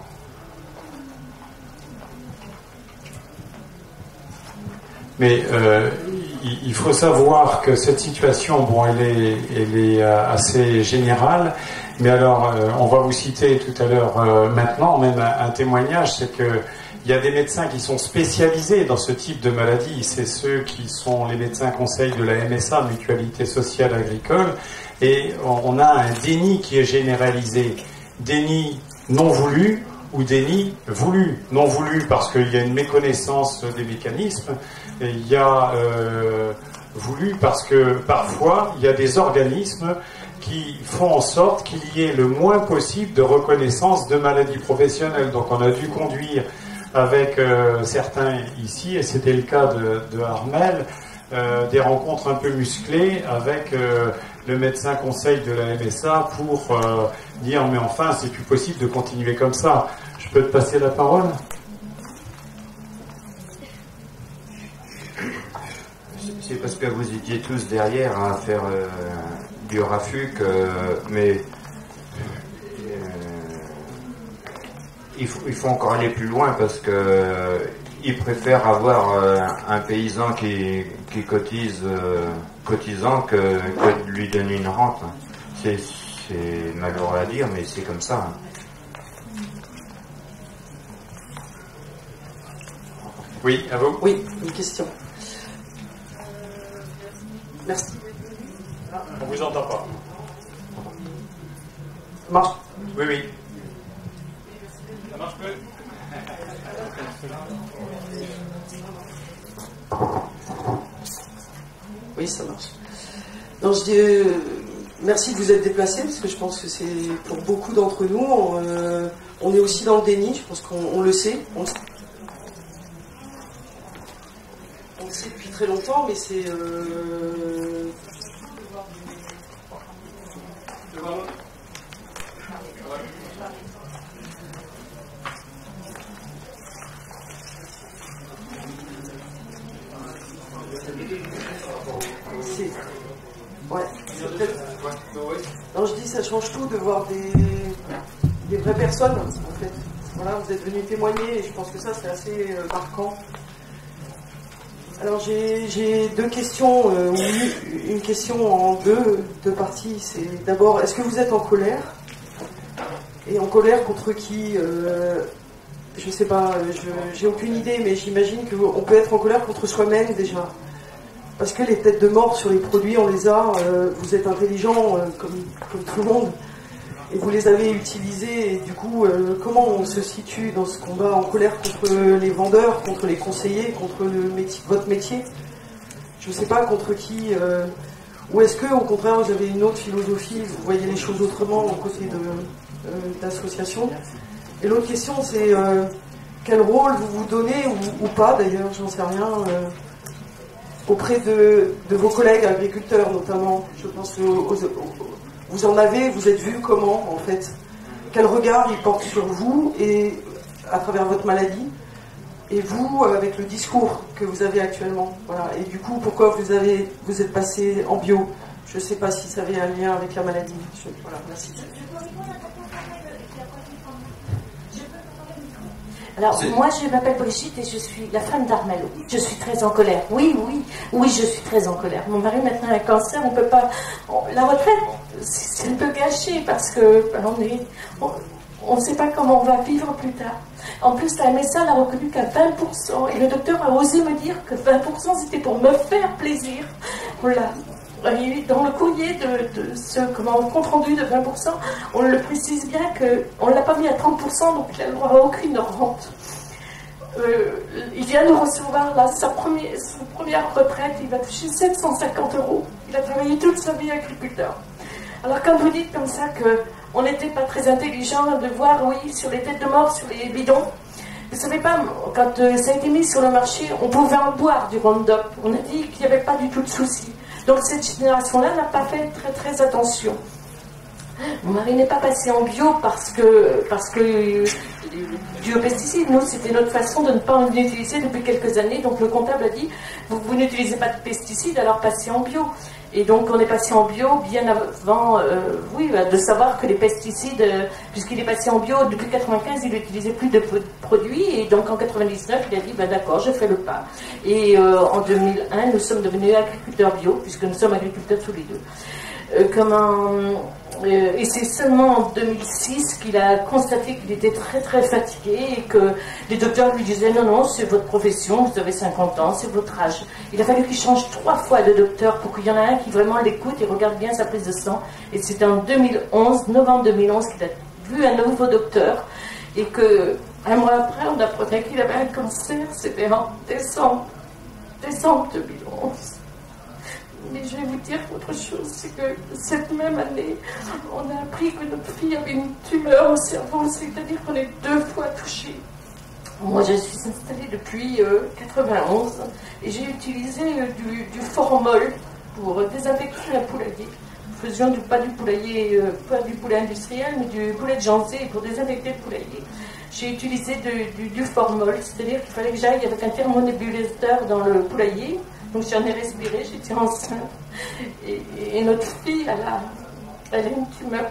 Mais il faut savoir que cette situation, bon, elle est assez générale. Mais alors, on va vous citer tout à l'heure, maintenant, même un témoignage, c'est que il y a des médecins qui sont spécialisés dans ce type de maladie. C'est ceux qui sont les médecins conseils de la MSA, Mutualité Sociale Agricole. Et on a un déni qui est généralisé. Déni non voulu ou déni voulu. Non voulu parce qu'il y a une méconnaissance des mécanismes. Et il y a voulu parce que parfois il y a des organismes qui font en sorte qu'il y ait le moins possible de reconnaissance de maladies professionnelles. Donc on a dû conduire avec certains ici, et c'était le cas de Armel, des rencontres un peu musclées avec le médecin conseil de la MSA pour dire mais enfin c'est plus possible de continuer comme ça. Je peux te passer la parole ? C'est parce que vous étiez tous derrière à faire du RAFUC, mais il faut encore aller plus loin parce que ils préfèrent avoir un paysan qui cotise cotisant que de lui donner une rente. C'est malheureux à dire, mais c'est comme ça. Oui, à vous. Oui, une question. Merci. On vous entend pas. Ça marche ? Oui, oui. Ça marche plus. Oui, ça marche. Donc, je dis, merci de vous être déplacé, parce que je pense que c'est pour beaucoup d'entre nous, on est aussi dans le déni, je pense qu'on le sait. On le sait depuis très longtemps, mais c'est... Ouais. Non, je dis, ça change tout de voir des vraies personnes, en fait. Voilà, vous êtes venus témoigner, et je pense que ça, c'est assez marquant. Alors, j'ai deux questions, ou une question en deux parties. C'est d'abord, est-ce que vous êtes en colère ? Et en colère contre qui je sais pas, j'ai aucune idée, mais j'imagine qu'on peut être en colère contre soi-même déjà. Parce que les têtes de mort sur les produits, on les a, vous êtes intelligents comme tout le monde, et vous les avez utilisés, et du coup, comment on se situe dans ce combat en colère contre les vendeurs, contre les conseillers, contre votre métier ? je ne sais pas contre qui, ou est-ce que au contraire vous avez une autre philosophie, vous voyez les choses autrement aux côtés d'associations. Et l'autre question, c'est quel rôle vous vous donnez, ou pas d'ailleurs, j'en sais rien, auprès de vos collègues agriculteurs notamment. Je pense que vous en avez, vous êtes vus comment en fait? Quel regard ils portent sur vous et à travers votre maladie, et vous avec le discours que vous avez actuellement, voilà. Et du coup, pourquoi vous êtes passé en bio? Je ne sais pas si ça avait un lien avec la maladie. Voilà, merci. Alors, moi, je m'appelle Brigitte et je suis la femme d'Armel. Je suis très en colère. Oui, je suis très en colère. Mon mari, maintenant, a un cancer, on peut pas... La retraite, c'est un peu gâché parce que on ne sait pas comment on va vivre plus tard. En plus, la MSA l'a reconnu qu'à 20%. Et le docteur a osé me dire que 20% c'était pour me faire plaisir. Voilà. Dans le courrier de ce compte rendu de 20%, on le précise bien qu'on ne l'a pas mis à 30%, donc il n'a le droit à aucune rente. Il vient de recevoir là, sa première retraite, il va toucher 750 €. Il a travaillé toute sa vie agriculteur. Alors quand vous dites comme ça qu'on n'était pas très intelligent de voir, oui, sur les têtes de mort, sur les bidons, vous ne savez pas, quand ça a été mis sur le marché, on pouvait en boire du Roundup. On a dit qu'il n'y avait pas du tout de souci. Donc cette génération-là n'a pas fait très très attention. Mon mari n'est pas passé en bio parce que biopesticides, nous, c'était notre façon de ne pas en utiliser depuis quelques années. Donc le comptable a dit, vous n'utilisez pas de pesticides, alors passez en bio. Et donc on est passé en bio bien avant, de savoir que les pesticides, puisqu'il est passé en bio depuis 95, il n'utilisait plus de produits. Et donc en 99, il a dit, d'accord, je fais le pas. Et en 2001, nous sommes devenus agriculteurs bio, puisque nous sommes agriculteurs tous les deux. Et c'est seulement en 2006 qu'il a constaté qu'il était très très fatigué et que les docteurs lui disaient non, c'est votre profession, vous avez 50 ans, c'est votre âge. Il a fallu qu'il change 3 fois de docteur pour qu'il y en ait un qui vraiment l'écoute et regarde bien sa prise de sang. Et c'était en novembre 2011, qu'il a vu un nouveau docteur et que un mois après, on apprenait qu'il avait un cancer. C'était en décembre 2011. Mais je vais vous dire autre chose, c'est que cette même année, on a appris que notre fille avait une tumeur au cerveau, c'est-à-dire qu'on est 2 fois touchés. Moi, je suis installée depuis 91 et j'ai utilisé du formol pour désinfecter un poulailler. Nous faisions pas du poulet industriel, mais du poulet de Janzé pour désinfecter le poulailler. J'ai utilisé du formol, c'est-à-dire qu'il fallait que j'aille avec un thermonébuliseur dans le poulailler. Donc j'en ai respiré, j'étais enceinte. Et notre fille, elle a une tumeur.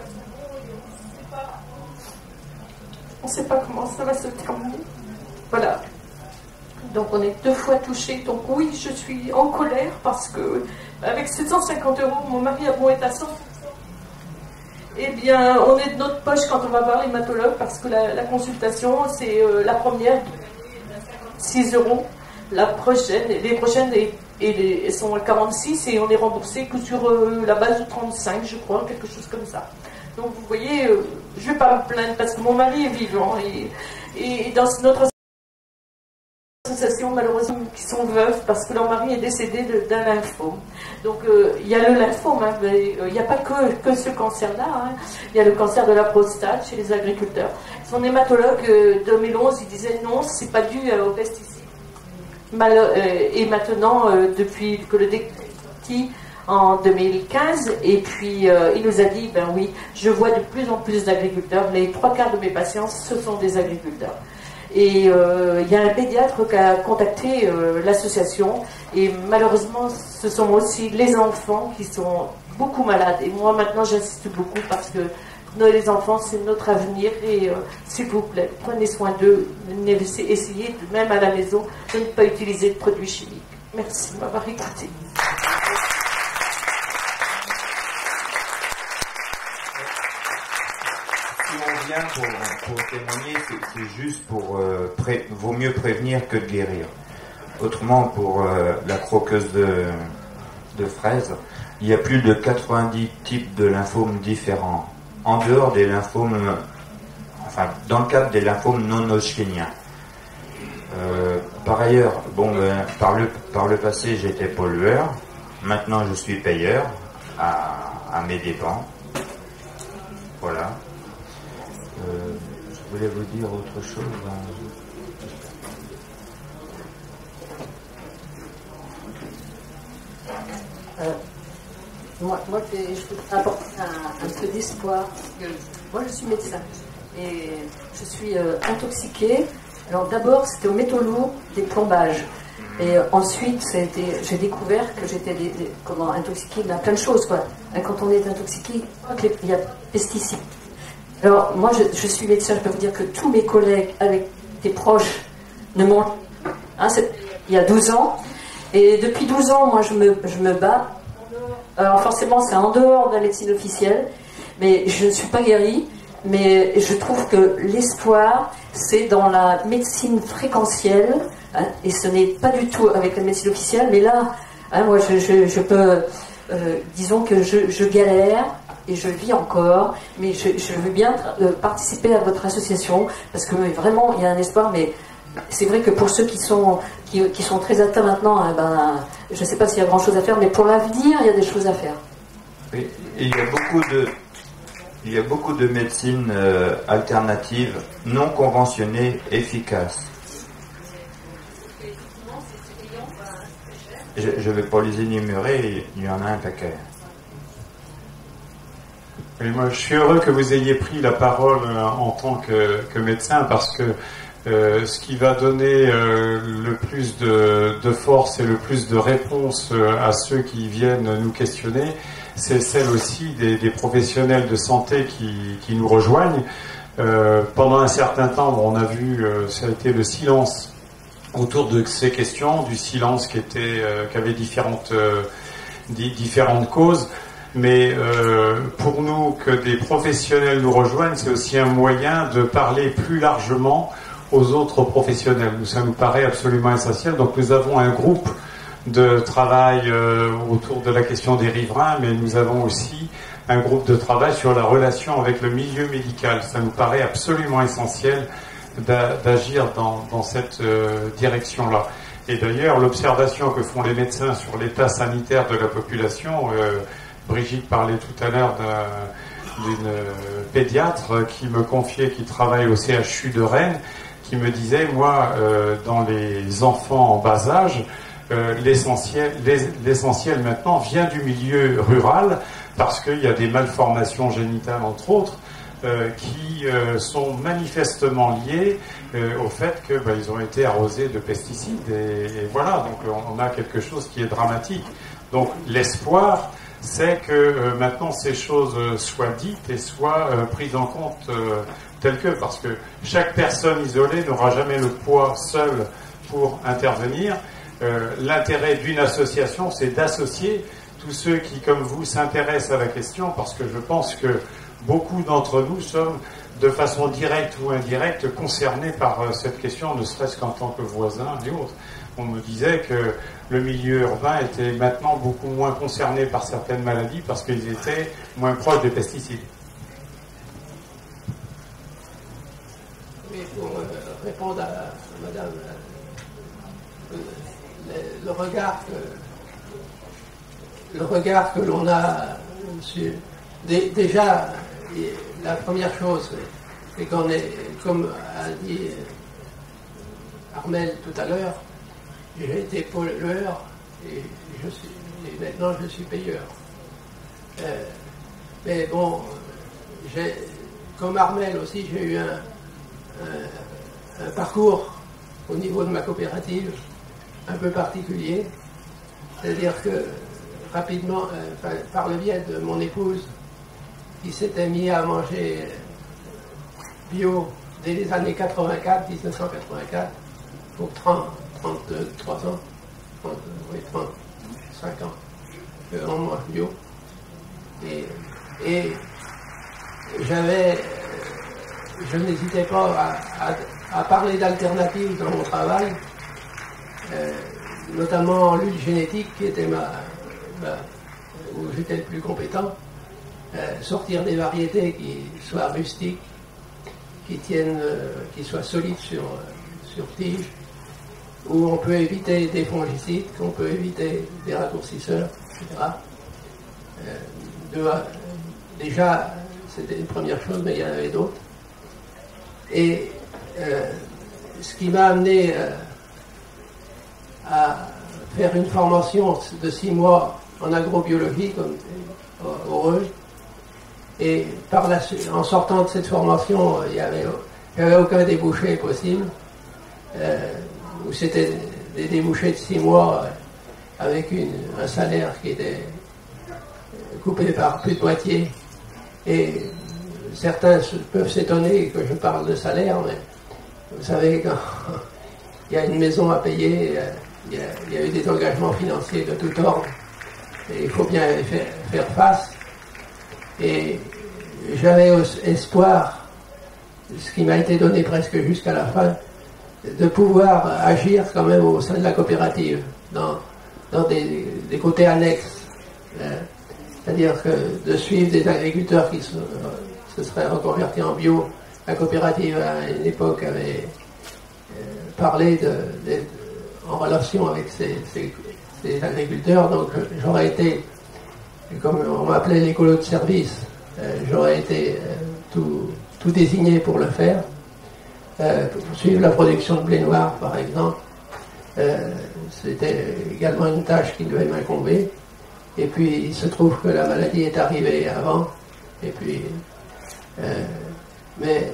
On ne sait pas comment ça va se terminer. Voilà. Donc on est 2 fois touchés. Donc oui, je suis en colère parce que avec 750 €, mon mari a beau être à 100%. Eh bien, on est de notre poche quand on va voir l'hématologue parce que la consultation, c'est la première, 6 €. Les prochaines elles sont à 46 et on est remboursé que sur la base de 35, je crois, quelque chose comme ça. Donc vous voyez, je ne vais pas me plaindre parce que mon mari est vivant et dans notre association, malheureusement, qui sont veuves parce que leur mari est décédé d'un lymphome. Donc il y a le lymphome, hein, mais il n'y a pas que ce cancer-là. Hein. Il y a le cancer de la prostate chez les agriculteurs. Son hématologue 2011, il disait non, c'est pas dû aux pesticides. Et maintenant, depuis que le décret en 2015, et puis il nous a dit, ben oui, je vois de plus en plus d'agriculteurs, les 3/4 de mes patients, ce sont des agriculteurs. Et il y a un pédiatre qui a contacté l'association, et malheureusement, ce sont aussi les enfants qui sont beaucoup malades. Et moi, maintenant, j'insiste beaucoup parce que les enfants, c'est notre avenir et s'il vous plaît, prenez soin d'eux, essayez même à la maison de ne pas utiliser de produits chimiques. Merci de m'avoir écouté. Si on vient pour témoigner, c'est juste pour vaut mieux prévenir que de guérir. Autrement, pour la croqueuse de fraises, il y a plus de 90 types de lymphomes différents. En dehors des lymphomes, dans le cadre des lymphomes non hodgkiniens. Par ailleurs, bon, par le passé, j'étais pollueur. Maintenant, je suis payeur à mes dépens. Voilà. Je voulais vous dire autre chose. Moi, je voudrais apporter un peu d'espoir. Moi, je suis médecin et je suis intoxiquée. Alors d'abord, c'était au métaux lourds des plombages. Et ensuite, j'ai découvert que j'étais intoxiquée à plein de choses, quoi. Quand on est intoxiqué, il y a pesticides. Alors, moi, je suis médecin, je peux vous dire que tous mes collègues avec des proches ne m'ont... Hein, il y a 12 ans. Et depuis 12 ans, moi, je me bats. Alors, forcément, c'est en dehors de la médecine officielle, mais je ne suis pas guérie. Mais je trouve que l'espoir, c'est dans la médecine fréquentielle, hein, et ce n'est pas du tout avec la médecine officielle, mais là, hein, moi je peux, disons que je galère, et je vis encore, mais je veux bien participer à votre association, parce que vraiment, il y a un espoir, mais c'est vrai que pour ceux qui sont très atteints maintenant, hein, je ne sais pas s'il y a grand chose à faire, mais pour l'avenir, il y a des choses à faire. Oui, il y a beaucoup de médecines alternatives, non conventionnées, efficaces. Je ne vais pas les énumérer, il y en a un paquet. Et moi, je suis heureux que vous ayez pris la parole en tant que médecin, parce que ce qui va donner le plus de force et le plus de réponses à ceux qui viennent nous questionner, c'est celle aussi des professionnels de santé qui nous rejoignent. Pendant un certain temps, on a vu, ça a été le silence autour de ces questions, du silence qui avait différentes causes. Mais pour nous, que des professionnels nous rejoignent, c'est aussi un moyen de parler plus largement aux autres professionnels. Ça nous paraît absolument essentiel. Donc nous avons un groupe de travail autour de la question des riverains, mais nous avons aussi un groupe de travail sur la relation avec le milieu médical. Ça nous paraît absolument essentiel d'agir dans cette direction-là. Et d'ailleurs, l'observation que font les médecins sur l'état sanitaire de la population, Brigitte parlait tout à l'heure d'une pédiatre qui me confiait, qui travaille au CHU de Rennes, qui me disait, moi, dans les enfants en bas âge, l'essentiel maintenant vient du milieu rural, parce qu'il y a des malformations génitales, entre autres, qui sont manifestement liées au fait qu'ils ont été arrosés de pesticides. Et voilà, donc on a quelque chose qui est dramatique. Donc l'espoir, c'est que maintenant ces choses soient dites et soient prises en compte telles que, parce que chaque personne isolée n'aura jamais le poids seul pour intervenir. L'intérêt d'une association, c'est d'associer tous ceux qui, comme vous, s'intéressent à la question, parce que je pense que beaucoup d'entre nous sommes, de façon directe ou indirecte, concernés par cette question, ne serait-ce qu'en tant que voisins et autres. On me disait que le milieu urbain était maintenant beaucoup moins concerné par certaines maladies parce qu'ils étaient moins proches des pesticides. Mais pour répondre à madame, le regard que l'on a sur... Déjà, la première chose, c'est qu'on est, comme a dit Armel tout à l'heure, j'ai été pollueur et maintenant je suis payeur. Mais bon, comme Armel aussi, j'ai eu un parcours au niveau de ma coopérative un peu particulier. C'est-à-dire que rapidement, par le biais de mon épouse, qui s'était mis à manger bio dès les années 1984, pour 33 ans, 35 ans, on mange bio. Et je n'hésitais pas à parler d'alternatives dans mon travail, notamment l'huile génétique qui était où j'étais le plus compétent, sortir des variétés qui soient rustiques, qui soient solides sur tige, où on peut éviter des fongicides, qu'on peut éviter des raccourcisseurs, etc. Déjà, c'était une première chose, mais il y en avait d'autres. Et ce qui m'a amené à faire une formation de 6 mois en agrobiologie, comme au Reuil. Et par la suite, en sortant de cette formation, il n'y avait aucun débouché possible. Où c'était des débouchés de 6 mois avec un salaire qui était coupé par plus de moitié. Et certains peuvent s'étonner que je parle de salaire, mais vous savez, quand il y a une maison à payer, il y a eu des engagements financiers de tout ordre, et il faut bien faire face. Et j'avais espoir, ce qui m'a été donné presque jusqu'à la fin, de pouvoir agir quand même au sein de la coopérative, dans des côtés annexes. C'est-à-dire que de suivre des agriculteurs qui se seraient reconvertis en bio. La coopérative, à une époque, avait parlé en relation avec ces agriculteurs. Donc j'aurais été, comme on m'appelait l'écolo de service, j'aurais été tout désigné pour le faire. Pour suivre la production de blé noir, par exemple, c'était également une tâche qui devait m'incomber. Et puis, il se trouve que la maladie est arrivée avant. Et puis, mais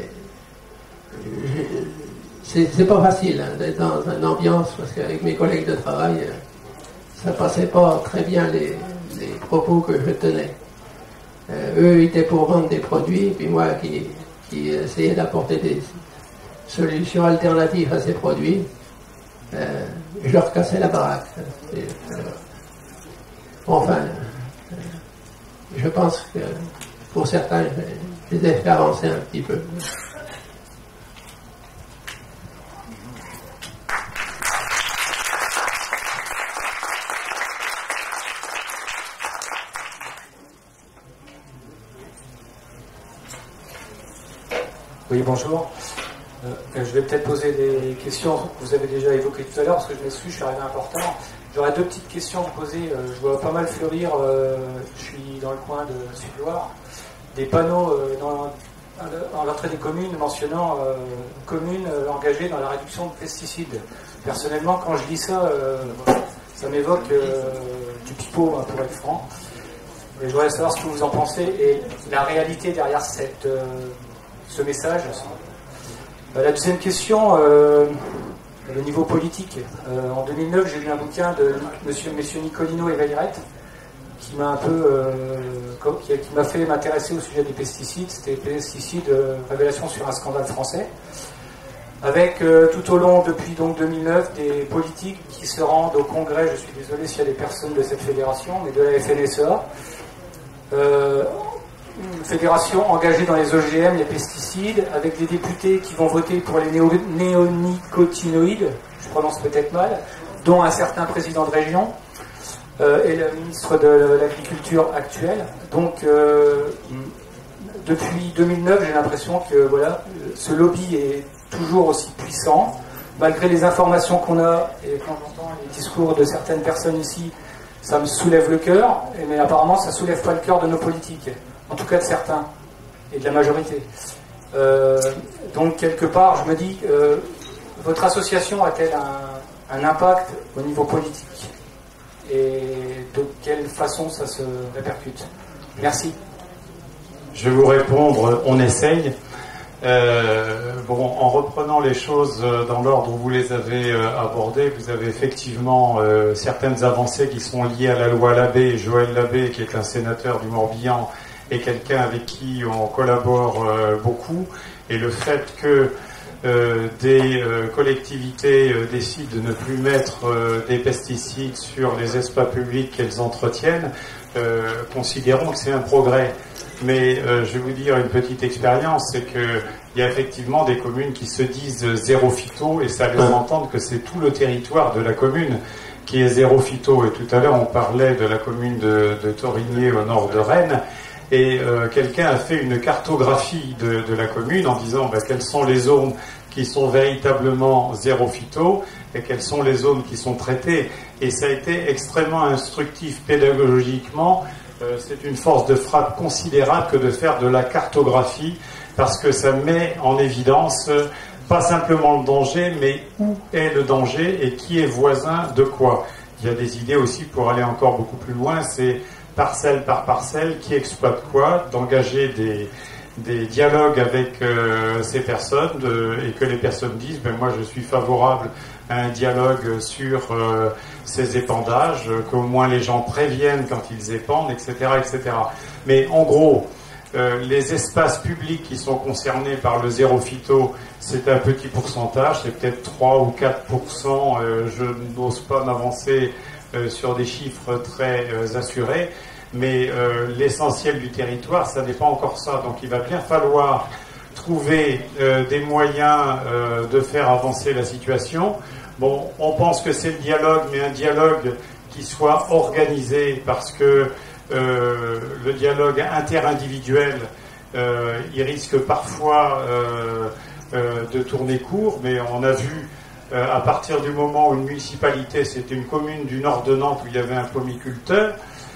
c'est pas facile d'être dans une ambiance, parce qu'avec mes collègues de travail, ça passait pas très bien les propos que je tenais. Eux étaient pour vendre des produits, puis moi qui essayais d'apporter des solutions alternatives à ces produits, je leur cassais la baraque. Enfin, je pense que pour certains, je les ai fait avancer un petit peu. Oui, bonjour. Je vais peut-être poser des questions que vous avez déjà évoquées tout à l'heure, parce que je m'excuse, je suis arrivé important. J'aurais 2 petites questions à vous poser. Je vois pas mal fleurir, je suis dans le coin de Sud-Loire, des panneaux à l'entrée des communes mentionnant communes engagées dans la réduction de pesticides. Personnellement, quand je lis ça, ça m'évoque du pipeau, pour être franc. Et je voudrais savoir ce que vous en pensez et la réalité derrière ce message. La deuxième question, le niveau politique. En 2009, j'ai lu un bouquin de messieurs Nicolino et Valirette qui m'a un peu, qui m'a fait m'intéresser au sujet des pesticides. C'était pesticides, révélation sur un scandale français, avec tout au long depuis donc 2009 des politiques qui se rendent au Congrès. Je suis désolé s'il y a des personnes de cette fédération, mais de la FNSEA. Une fédération engagée dans les OGM, les pesticides, avec des députés qui vont voter pour les néonicotinoïdes, je prononce peut-être mal, dont un certain président de région et le ministre de l'Agriculture actuel. Donc, depuis 2009, j'ai l'impression que voilà, ce lobby est toujours aussi puissant, malgré les informations qu'on a, et quand j'entends les discours de certaines personnes ici, ça me soulève le cœur, mais apparemment ça ne soulève pas le cœur de nos politiques. En tout cas de certains, et de la majorité. Donc quelque part, je me dis, votre association a-t-elle un impact au niveau politique? Et de quelle façon ça se répercute? Merci. Je vais vous répondre, on essaye. En reprenant les choses dans l'ordre où vous les avez abordées, vous avez effectivement certaines avancées qui sont liées à la loi Labbé. Joël Labbé, qui est un sénateur du Morbihan, et quelqu'un avec qui on collabore beaucoup, et le fait que des collectivités décident de ne plus mettre des pesticides sur les espaces publics qu'elles entretiennent, considérons que c'est un progrès. Mais je vais vous dire une petite expérience, c'est qu'il y a effectivement des communes qui se disent zéro phyto, et ça laisse entendre que c'est tout le territoire de la commune qui est zéro phyto. Et tout à l'heure on parlait de la commune de Thorigné au nord de Rennes, et quelqu'un a fait une cartographie de la commune en disant quelles sont les zones qui sont véritablement zéro phyto et quelles sont les zones qui sont traitées. Et ça a été extrêmement instructif pédagogiquement. C'est une force de frappe considérable que de faire de la cartographie, parce que ça met en évidence pas simplement le danger, mais où est le danger et qui est voisin de quoi. Il y a des idées aussi pour aller encore beaucoup plus loin, c'est parcelle par parcelle, qui exploite quoi, d'engager des dialogues avec ces personnes et que les personnes disent ben moi je suis favorable à un dialogue sur ces épandages, qu'au moins les gens préviennent quand ils épandent, etc. etc. Mais en gros, les espaces publics qui sont concernés par le zéro phyto, c'est un petit pourcentage, c'est peut-être 3 ou 4%, je n'ose pas m'avancer sur des chiffres très assurés, mais l'essentiel du territoire, ça n'est pas encore ça. Donc il va bien falloir trouver des moyens de faire avancer la situation. Bon, on pense que c'est le dialogue, mais un dialogue qui soit organisé, parce que le dialogue interindividuel, il risque parfois de tourner court, mais on a vu à partir du moment où une municipalité, c'était une commune du nord de Nantes où il y avait un pomiculteur,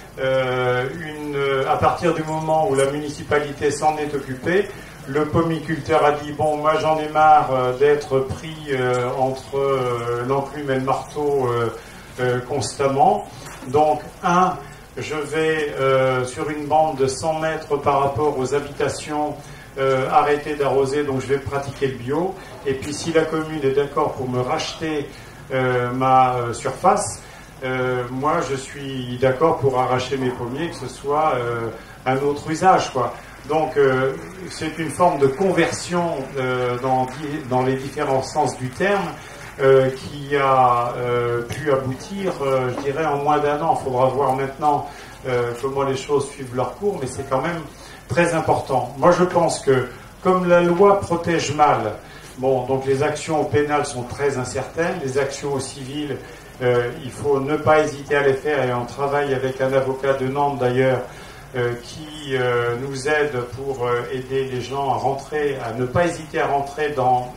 à partir du moment où la municipalité s'en est occupée, le pomiculteur a dit bon, moi j'en ai marre d'être pris entre l'enclume et le marteau constamment, donc je vais sur une bande de 100 mètres par rapport aux habitations arrêter d'arroser, donc je vais pratiquer le bio, et puis si la commune est d'accord pour me racheter ma surface, moi je suis d'accord pour arracher mes pommiers, que ce soit un autre usage, quoi. Donc c'est une forme de conversion dans les différents sens du terme qui a pu aboutir, je dirais, en moins d'1 an. Il faudra voir maintenant comment les choses suivent leur cours, mais c'est quand même très important. Moi je pense que comme la loi protège mal, bon, donc les actions pénales sont très incertaines, les actions civiles, il faut ne pas hésiter à les faire, et on travaille avec un avocat de Nantes d'ailleurs qui nous aide pour aider les gens à ne pas hésiter à rentrer dans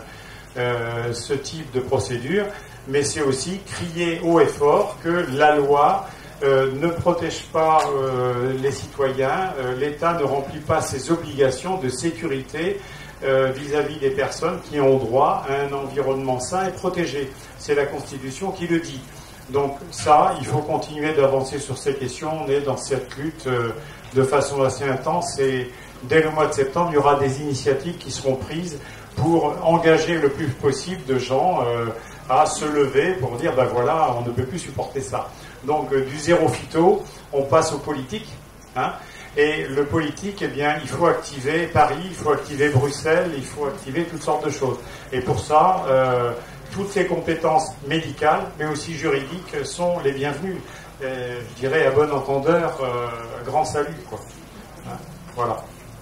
ce type de procédure, mais c'est aussi crier haut et fort que la loi ne protège pas les citoyens, l'État ne remplit pas ses obligations de sécurité vis-à-vis des personnes qui ont droit à un environnement sain et protégé. C'est la Constitution qui le dit. Donc ça, il faut continuer d'avancer sur ces questions. On est dans cette lutte de façon assez intense, et dès le mois de septembre, il y aura des initiatives qui seront prises pour engager le plus possible de gens à se lever pour dire ben voilà, on ne peut plus supporter ça. Donc du zéro phyto, on passe au politique, hein, et le politique, eh bien, il faut activer Paris, il faut activer Bruxelles, il faut activer toutes sortes de choses. Et pour ça, toutes les compétences médicales, mais aussi juridiques, sont les bienvenues. Je dirais à bon entendeur, grand salut, quoi. Hein, voilà.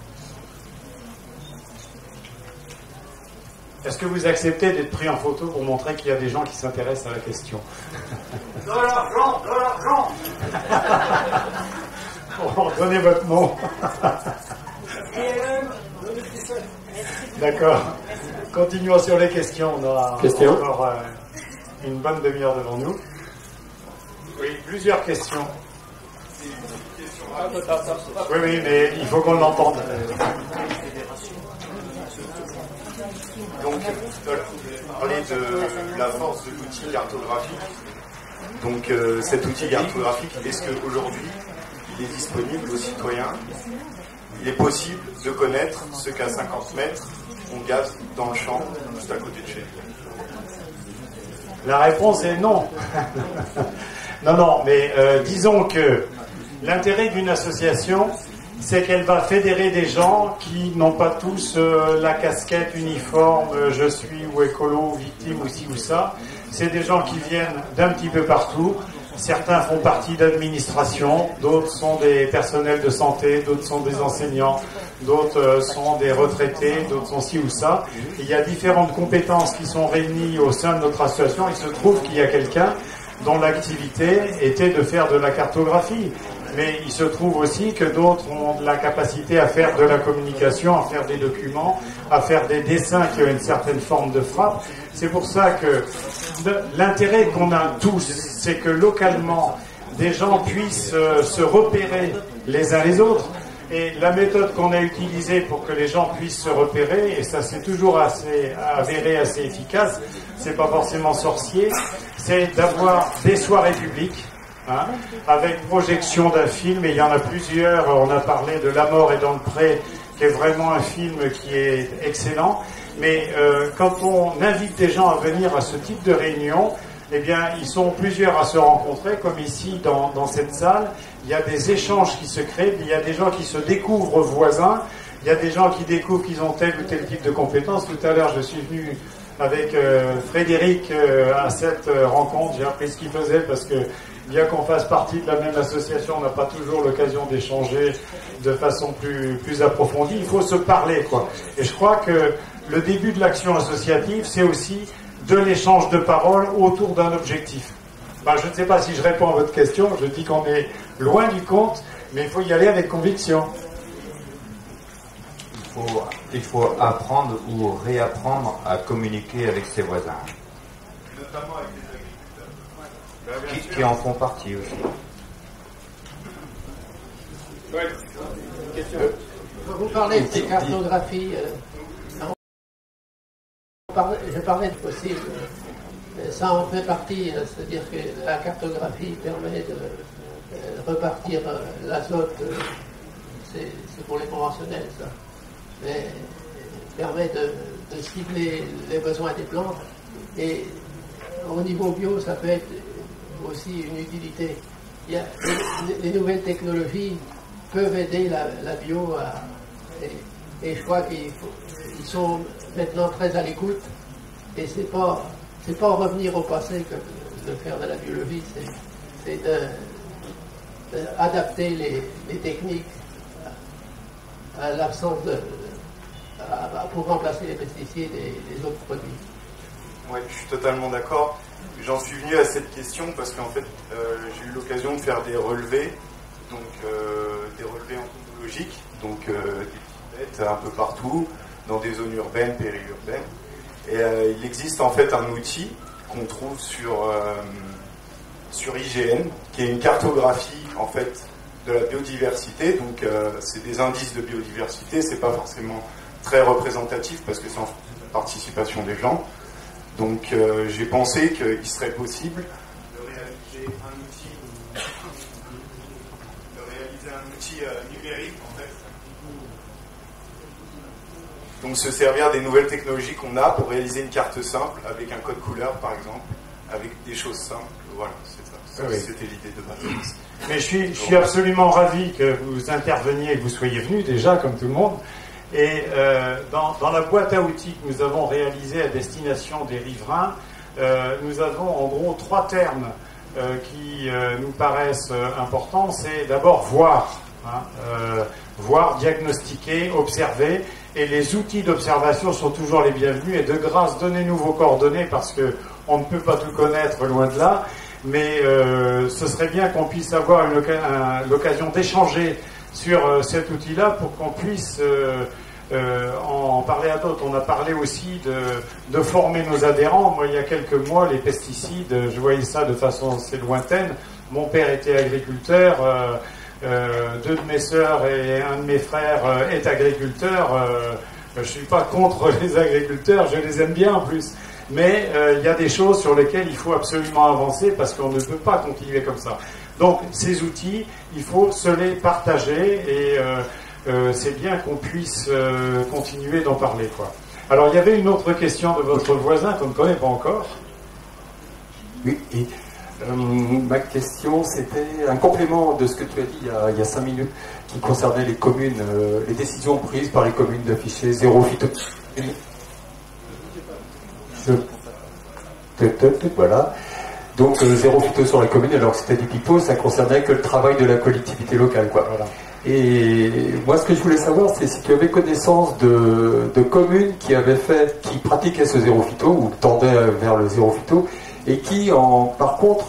Est-ce que vous acceptez d'être pris en photo pour montrer qu'il y a des gens qui s'intéressent à la question? De l'argent, de l'argent. Bon, donnez votre nom. D'accord. Continuons sur les questions. On a encore une bonne demi-heure devant nous. Oui, plusieurs questions. Oui, oui, mais il faut qu'on l'entende. Donc, vous parlez de la force de l'outil cartographique. Donc, cet outil cartographique, est-ce qu'aujourd'hui, il est disponible aux citoyens? Il est possible de connaître ce qu'à 50 mètres, on gaze dans le champ, juste à côté de chez nous? La réponse est non. Non, mais disons que l'intérêt d'une association, c'est qu'elle va fédérer des gens qui n'ont pas tous la casquette uniforme, je suis ou écolo, ou victime, ou ci ou ça. C'est des gens qui viennent d'un petit peu partout. Certains font partie d'administration, d'autres sont des personnels de santé, d'autres sont des enseignants, d'autres sont des retraités, d'autres sont ci ou ça. Il y a différentes compétences qui sont réunies au sein de notre association. Il se trouve qu'il y a quelqu'un dont l'activité était de faire de la cartographie. mais il se trouve aussi que d'autres ont de la capacité à faire de la communication, à faire des documents, à faire des dessins qui ont une certaine forme de frappe. C'est pour ça que l'intérêt qu'on a tous, c'est que localement, des gens puissent se repérer les uns les autres. Et la méthode qu'on a utilisée pour que les gens puissent se repérer, et ça c'est toujours avéré assez efficace, c'est pas forcément sorcier, c'est d'avoir des soirées publiques, hein, avec projection d'un film, et il y en a plusieurs. On a parlé de La mort est dans le pré, qui est vraiment un film qui est excellent. Mais quand on invite des gens à venir à ce type de réunion, eh bien, ils sont plusieurs à se rencontrer, comme ici dans cette salle. Il y a des échanges qui se créent, il y a des gens qui se découvrent voisins, il y a des gens qui découvrent qu'ils ont tel ou tel type de compétences. Tout à l'heure, je suis venu avec Frédéric à cette rencontre. J'ai appris ce qu'il faisait parce que, bien qu'on fasse partie de la même association, on n'a pas toujours l'occasion d'échanger de façon plus approfondie. Il faut se parler, quoi. Et je crois que le début de l'action associative, c'est aussi de l'échange de paroles autour d'un objectif. Ben, je ne sais pas si je réponds à votre question, je dis qu'on est loin du compte, mais il faut y aller avec conviction. Il faut apprendre ou réapprendre à communiquer avec ses voisins. Notamment avec les agriculteurs. Qui en font partie aussi. Oui. Question. Vous parlez de cartographie. Je parlais de fossiles. Ça en fait partie, c'est-à-dire que la cartographie permet de repartir l'azote, c'est pour les conventionnels ça, mais permet de cibler les besoins des plantes, et au niveau bio ça peut être aussi une utilité. Les nouvelles technologies peuvent aider la bio et je crois qu'ils sont maintenant très à l'écoute, et c'est pas revenir au passé que de faire de la biologie, c'est d'adapter les techniques à l'absence pour remplacer les pesticides et les autres produits. Oui, je suis totalement d'accord. J'en suis venu à cette question parce qu'en fait, j'ai eu l'occasion de faire des relevés, donc des relevés entomologiques, donc des petites bêtes un peu partout, dans des zones urbaines, périurbaines. Et il existe en fait un outil qu'on trouve sur IGN, qui est une cartographie en fait de la biodiversité. Donc c'est des indices de biodiversité, c'est pas forcément très représentatif parce que c'est en participation des gens. Donc j'ai pensé qu'il serait possible de réaliser un outil numérique en fait. Donc se servir des nouvelles technologies qu'on a pour réaliser une carte simple avec un code couleur par exemple, avec des choses simples. Voilà, c'est ça. Oui. C'était l'idée de base. Mais je suis absolument ravi que vous interveniez et que vous soyez venus déjà, comme tout le monde. Et dans la boîte à outils que nous avons réalisée à destination des riverains, nous avons en gros 3 termes qui nous paraissent importants. C'est d'abord voir, voir, diagnostiquer, observer. Et les outils d'observation sont toujours les bienvenus. Et de grâce, donnez-nous vos coordonnées parce qu'on ne peut pas tout connaître loin de là. Mais ce serait bien qu'on puisse avoir l'occasion d'échanger sur cet outil-là pour qu'on puisse en parler à d'autres. On a parlé aussi de former nos adhérents. Moi, il y a quelques mois, les pesticides, je voyais ça de façon assez lointaine. Mon père était agriculteur. 2 de mes sœurs et un de mes frères est agriculteur. Je ne suis pas contre les agriculteurs, je les aime bien en plus. Mais il y a des choses sur lesquelles il faut absolument avancer parce qu'on ne peut pas continuer comme ça. Donc ces outils, il faut se les partager et c'est bien qu'on puisse continuer d'en parler, quoi. Alors il y avait une autre question de votre voisin qu'on ne connaît pas encore. Oui, et ma question, c'était un complément de ce que tu as dit il y a 5 minutes, qui concernait les communes, les décisions prises par les communes d'afficher zéro phyto. Voilà. Donc zéro phyto sur les communes, alors que c'était du pipeau, ça concernait que le travail de la collectivité locale, quoi. Voilà. Et moi, ce que je voulais savoir, c'est si tu avais connaissance de communes qui pratiquaient ce zéro phyto ou tendaient vers le zéro phyto, et qui, par contre,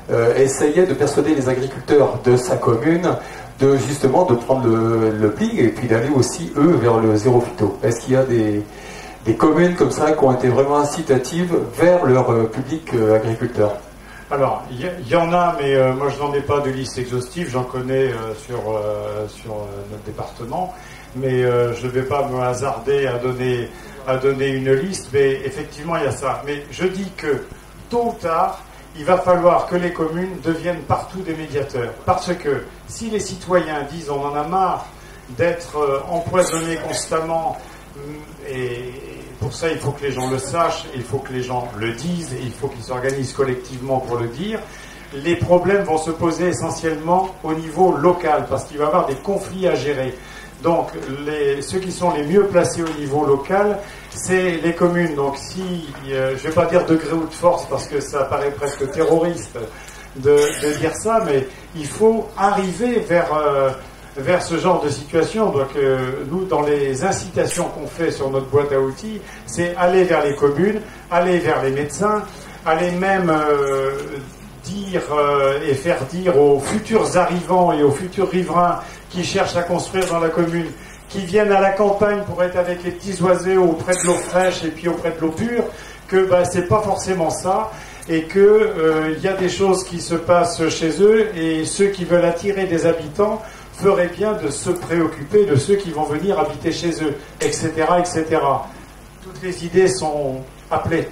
essayait de persuader les agriculteurs de sa commune justement de prendre le pli et puis d'aller aussi, eux, vers le zéro phyto. Est-ce qu'il y a des communes comme ça qui ont été vraiment incitatives vers leur public agriculteur? Alors, il y en a, mais moi je n'en ai pas de liste exhaustive, j'en connais sur notre département, mais je ne vais pas me hasarder à donner une liste, mais effectivement il y a ça. Mais je dis que tôt ou tard, il va falloir que les communes deviennent partout des médiateurs. Parce que si les citoyens disent on en a marre d'être empoisonnés constamment, et pour ça il faut que les gens le sachent, il faut que les gens le disent, et il faut qu'ils s'organisent collectivement pour le dire, les problèmes vont se poser essentiellement au niveau local, parce qu'il va y avoir des conflits à gérer. Donc ceux qui sont les mieux placés au niveau local, c'est les communes. Donc si, je ne vais pas dire de gré ou de force parce que ça paraît presque terroriste de dire ça, mais il faut arriver vers ce genre de situation. Donc nous, dans les incitations qu'on fait sur notre boîte à outils, c'est aller vers les communes, aller vers les médecins, aller même dire et faire dire aux futurs arrivants et aux futurs riverains qui cherchent à construire dans la commune, qui viennent à la campagne pour être avec les petits oiseaux auprès de l'eau fraîche et puis auprès de l'eau pure, que c'est pas forcément ça, et que y a des choses qui se passent chez eux, et ceux qui veulent attirer des habitants feraient bien de se préoccuper de ceux qui vont venir habiter chez eux, etc., etc. Toutes les idées sont appelées.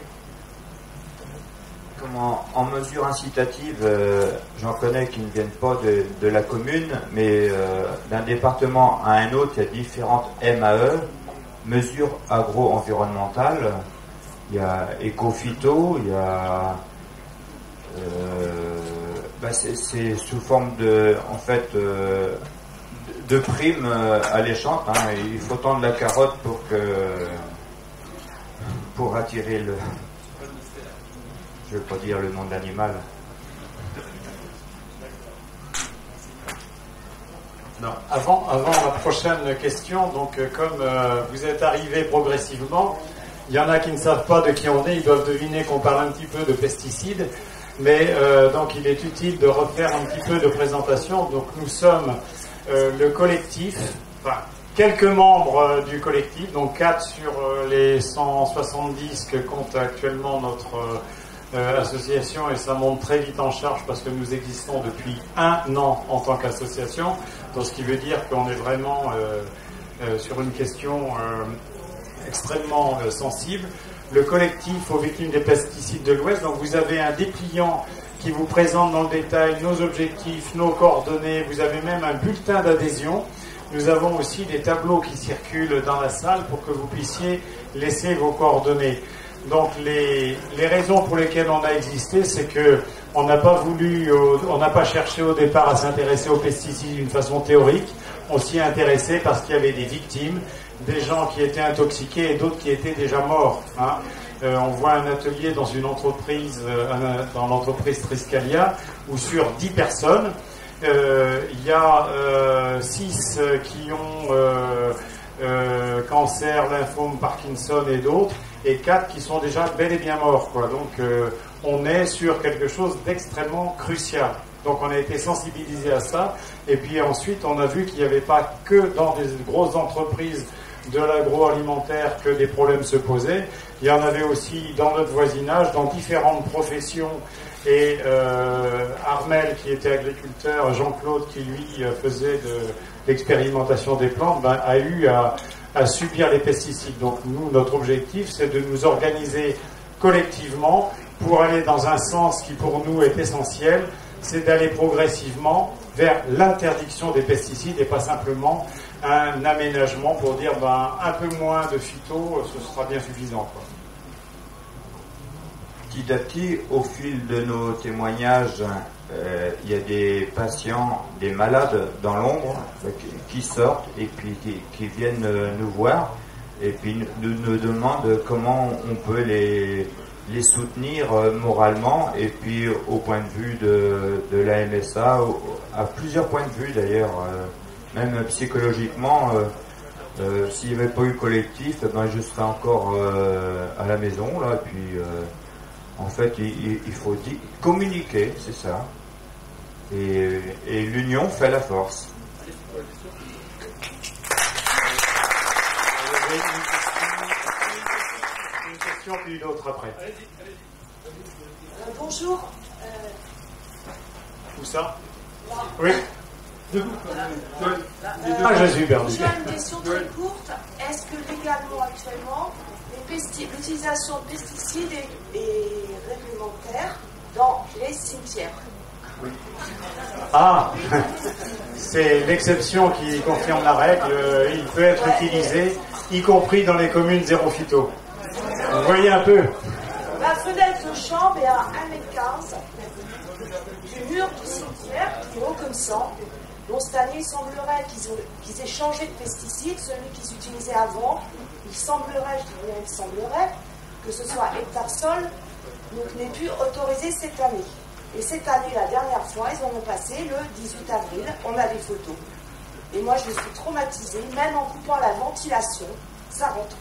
En mesure incitative, j'en connais qui ne viennent pas de la commune, mais d'un département à un autre, il y a différentes MAE, mesures agro-environnementales. Il y a éco-phyto, il y a... c'est sous forme de primes alléchantes. Hein. Il faut tendre la carotte pour attirer le... Je ne vais pas dire le nom de l'animal. Non. Avant la prochaine question, donc comme vous êtes arrivés progressivement, il y en a qui ne savent pas de qui on est, ils doivent deviner qu'on parle un petit peu de pesticides, mais donc il est utile de refaire un petit peu de présentation. Donc nous sommes le collectif, enfin quelques membres du collectif, donc 4 sur les 170 que compte actuellement notre association, et ça monte très vite en charge parce que nous existons depuis 1 an en tant qu'association, donc ce qui veut dire qu'on est vraiment sur une question extrêmement sensible. Le collectif aux victimes des pesticides de l'Ouest, donc vous avez un dépliant qui vous présente dans le détail nos objectifs, nos coordonnées, vous avez même un bulletin d'adhésion. Nous avons aussi des tableaux qui circulent dans la salle pour que vous puissiez laisser vos coordonnées. Donc les raisons pour lesquelles on a existé, c'est que on n'a pas cherché au départ à s'intéresser aux pesticides d'une façon théorique. On s'y est intéressé parce qu'il y avait des victimes, des gens qui étaient intoxiqués et d'autres qui étaient déjà morts. Hein. On voit un atelier dans une entreprise, dans l'entreprise Triscalia, où sur 10 personnes, il y a 6 qui ont cancer, lymphome, Parkinson et d'autres, et 4 qui sont déjà bel et bien morts, quoi. Donc on est sur quelque chose d'extrêmement crucial. Donc on a été sensibilisé à ça, et puis ensuite on a vu qu'il n'y avait pas que dans des grosses entreprises de l'agroalimentaire que des problèmes se posaient. Il y en avait aussi dans notre voisinage, dans différentes professions, et Armel qui était agriculteur, Jean-Claude qui lui faisait de l'expérimentation des plantes, a eu à subir les pesticides. Donc nous, notre objectif, c'est de nous organiser collectivement pour aller dans un sens qui pour nous est essentiel, c'est d'aller progressivement vers l'interdiction des pesticides et pas simplement un aménagement pour dire un peu moins de phyto, ce sera bien suffisant, quoi. Petit à petit, au fil de nos témoignages, il y a des patients, des malades dans l'ombre qui sortent et puis qui viennent nous voir et puis nous demandent comment on peut les soutenir moralement, et puis au point de vue de la MSA, à plusieurs points de vue d'ailleurs, même psychologiquement. S'il n'y avait pas eu le collectif, je serais encore à la maison là, et puis En fait, il faut communiquer, c'est ça. Et l'union fait la force. Une question, puis une autre après. Bonjour. Où ça? Oui. Ah, je suis perdu. J'ai une question très courte. Est-ce que légalement, actuellement, l'utilisation de pesticides est réglementaire dans les cimetières? Oui. Ah, c'est l'exception qui confirme la règle. Il peut être utilisé, y compris dans les communes zéro phyto. Vous voyez un peu. Ma fenêtre de chambre est à 1,15 m du mur du cimetière, qui est haut comme ça. Donc cette année, il semblerait qu'ils aient changé de pesticide, celui qu'ils utilisaient avant. Il semblerait, je dis bien il semblerait, que ce soit hectare-sol, donc n'est plus autorisé cette année. Et cette année, la dernière fois, ils en ont passé le 18 avril, on a des photos. Et moi, je suis traumatisée, même en coupant la ventilation, ça rentre.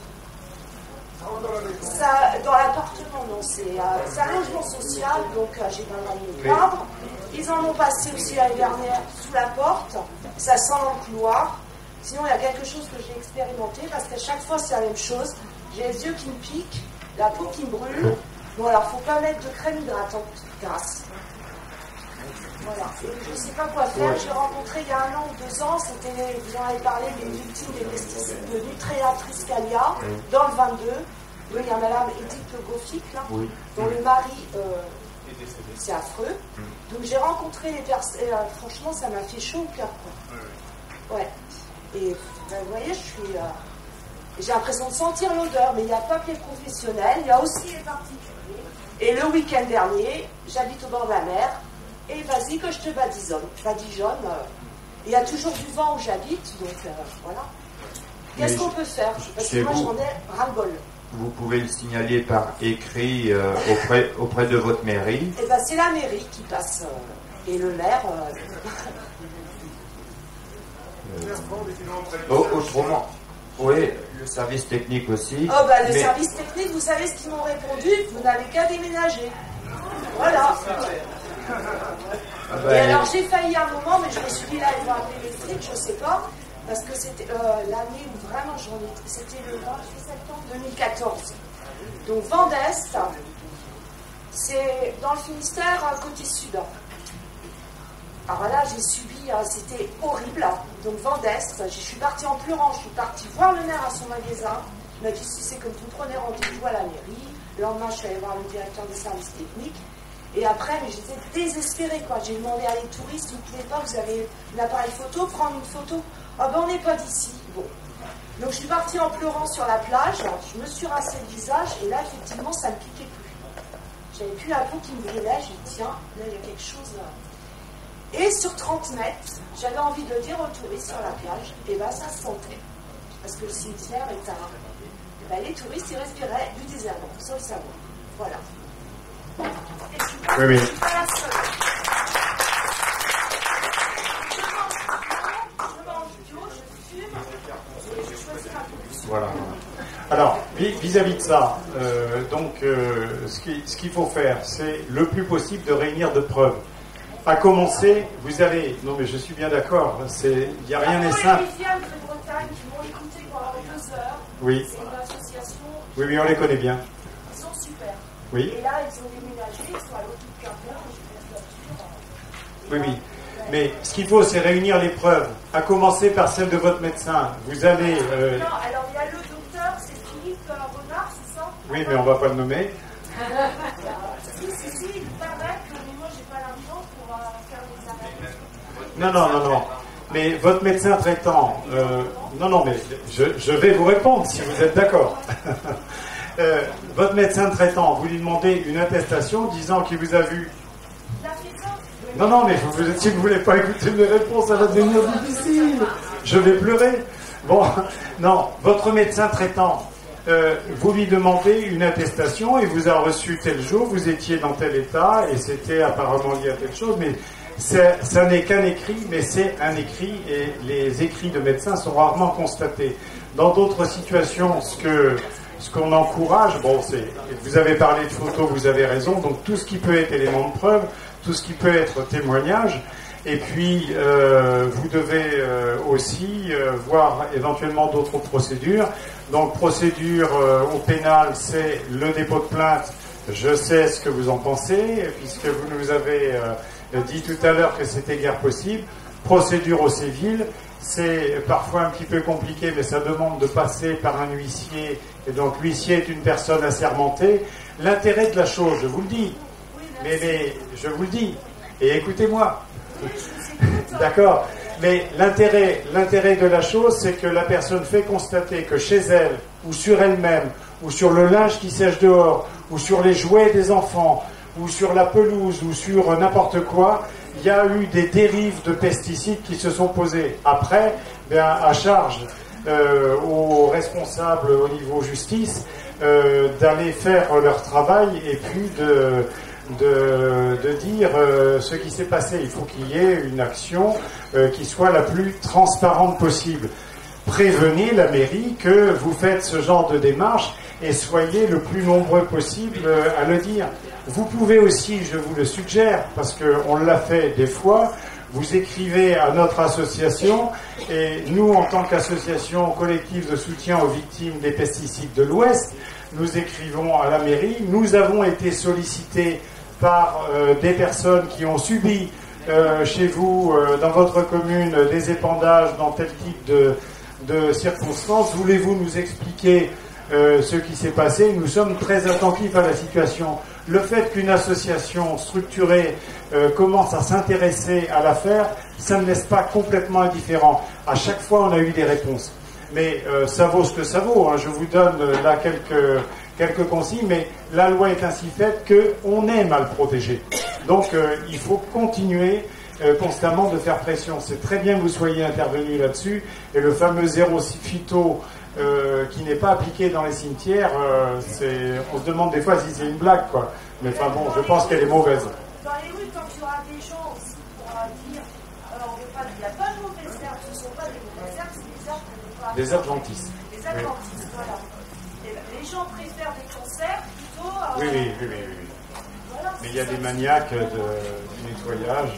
Ça, dans l'appartement, non, c'est un logement social, donc j'ai pas mal de plaindre. Ils en ont passé aussi l'année dernière sous la porte, ça sent dans le couloir. Sinon, il y a quelque chose que j'ai expérimenté, parce qu'à chaque fois, c'est la même chose. J'ai les yeux qui me piquent, la peau qui me brûle. Bon, alors, faut pas mettre de crème hydratante grasse. Voilà. Et je ne sais pas quoi faire. J'ai rencontré il y a 1 an ou 2 ans, vous en avez parlé, des victimes des pesticides de Nutrea Triscalia, dans le 22. Oui, il y a Madame Edith Le Goffic, là, dont le mari, c'est affreux. Donc j'ai rencontré les personnes, franchement, ça m'a fait chaud au cœur, quoi. Ouais. Et ben, vous voyez, j'ai l'impression de sentir l'odeur, mais il n'y a pas que les professionnels, il y a aussi les particuliers. Et le week-end dernier, j'habite au bord de la mer, et vas-y que je te badigeonne. Il y a toujours du vent où j'habite, donc voilà. Qu'est-ce qu'on peut faire? Parce que moi, j'en ai ras-le-bol. Vous pouvez le signaler par écrit auprès de votre mairie. Et ben, c'est la mairie qui passe, et le maire... Autrement, oui, le service technique aussi. Oh bah, le service technique, vous savez ce qu'ils m'ont répondu? Vous n'avez qu'à déménager. Voilà. Et alors j'ai failli un moment, mais je me suis dit là, ils vont appeler les flics, je sais pas, parce que c'était l'année où vraiment c'était le 28 septembre 2014. Donc Vendeste, c'est dans le Finistère, côté sud. Alors là, j'ai subi, c'était horrible. Donc Vendeste, je suis partie en pleurant, je suis partie voir le maire à son magasin. Il m'a dit si c'est comme vous prenez rendez-vous à la mairie. Le lendemain, je suis allée voir le directeur des services techniques. Et après, mais j'étais désespérée, quoi. J'ai demandé à les touristes, vous ne pouvez pas, vous avez un appareil photo, prendre une photo. Ah ben on n'est pas d'ici. Bon. Donc je suis partie en pleurant sur la plage, je me suis rincé le visage, et là, effectivement, ça ne me piquait plus. J'avais plus la peau qui me brûlait, j'ai dit tiens, là il y a quelque chose. Et sur 30 mètres, j'avais envie de le dire aux touristes sur la plage, et ben ça se sentait. Parce que le cimetière est un. Et ben, les touristes, ils respiraient du désherbant, sans le savoir. Voilà. Oui, oui. Voilà. Alors, vis-à-vis de ça, ce qu'il faut faire, c'est le plus possible de réunir de preuves. À commencer, vous avez... Non, mais je suis bien d'accord, il n'y a rien de simple. Les filles de Bretagne qui m'ont écouté pendant 2 heures. Oui. C'est une association. Oui, oui, on les connaît bien. Ils sont super. Oui. Et là, ils ont déménagé, ils sont à l'autre bout de Quimper, Oui, oui. Mais ce qu'il faut, c'est réunir les preuves, à commencer par celle de votre médecin. Vous avez... Non, alors il y a le docteur, c'est Philippe Renard, c'est ça? Oui, mais on ne va pas le nommer. Si, il paraît que moi, j'ai pas l'argent pour faire des arrêts. Non. Mais votre médecin traitant... Non, mais je vais vous répondre, si vous êtes d'accord. Votre médecin traitant, vous lui demandez une attestation disant qu'il vous a vu... Non, mais si vous ne voulez pas écouter mes réponses, ça va devenir difficile. Je vais pleurer. Bon, non, votre médecin traitant, vous lui demandez une attestation, il vous a reçu tel jour, vous étiez dans tel état, et c'était apparemment lié à telle chose, mais ça n'est qu'un écrit, mais c'est un écrit, et les écrits de médecins sont rarement constatés. Dans d'autres situations, ce que ce qu'on encourage, bon, vous avez parlé de photos, vous avez raison, donc tout ce qui peut être élément de preuve, tout ce qui peut être témoignage, et puis vous devez aussi voir éventuellement d'autres procédures. Donc procédure au pénal, c'est le dépôt de plainte. Je sais ce que vous en pensez, puisque vous nous avez dit tout à l'heure que c'était guère possible. Procédure au civil, c'est parfois un petit peu compliqué, mais ça demande de passer par un huissier, et donc l'huissier est une personne assermentée. L'intérêt de la chose, je vous le dis, mais je vous le dis, et écoutez-moi, d'accord, mais l'intérêt de la chose, c'est que la personne fait constater que chez elle, ou sur elle-même, ou sur le linge qui sèche dehors, ou sur les jouets des enfants, ou sur la pelouse, ou sur n'importe quoi, il y a eu des dérives de pesticides qui se sont posées. Après, bien, à charge aux responsables au niveau justice d'aller faire leur travail et puis de dire ce qui s'est passé. Il faut qu'il y ait une action qui soit la plus transparente possible. Prévenez la mairie que vous faites ce genre de démarche et soyez le plus nombreux possible à le dire. Vous pouvez aussi, je vous le suggère, parce qu'on l'a fait des fois, vous écrivez à notre association, et nous, en tant qu'association collective de soutien aux victimes des pesticides de l'Ouest, nous écrivons à la mairie. Nous avons été sollicités par des personnes qui ont subi chez vous, dans votre commune, des épandages dans tel type de circonstances. Voulez-vous nous expliquer ce qui s'est passé? Nous sommes très attentifs à la situation. Le fait qu'une association structurée commence à s'intéresser à l'affaire, ça ne laisse pas complètement indifférent. À chaque fois, on a eu des réponses. Mais ça vaut ce que ça vaut. Hein. Je vous donne là quelques consignes, mais la loi est ainsi faite qu'on aime à le protéger. Donc, il faut continuer constamment de faire pression. C'est très bien que vous soyez intervenu là-dessus. Et le fameux zéro phyto qui n'est pas appliqué dans les cimetières, on se demande des fois si c'est une blague, quoi. Mais enfin bon, je pense qu'elle est mauvaise. Dans les rues, quand il y aura des gens aussi qui pourra dire il n'y a pas de mauvaises herbes, ce ne sont pas des mauvaises herbes, c'est des herbes qu'on ne peut pas. Des adventistes. Des adventistes, oui. Voilà. Et les gens préfèrent des concerts plutôt. Oui. Voilà, mais il y a des maniaques de nettoyage.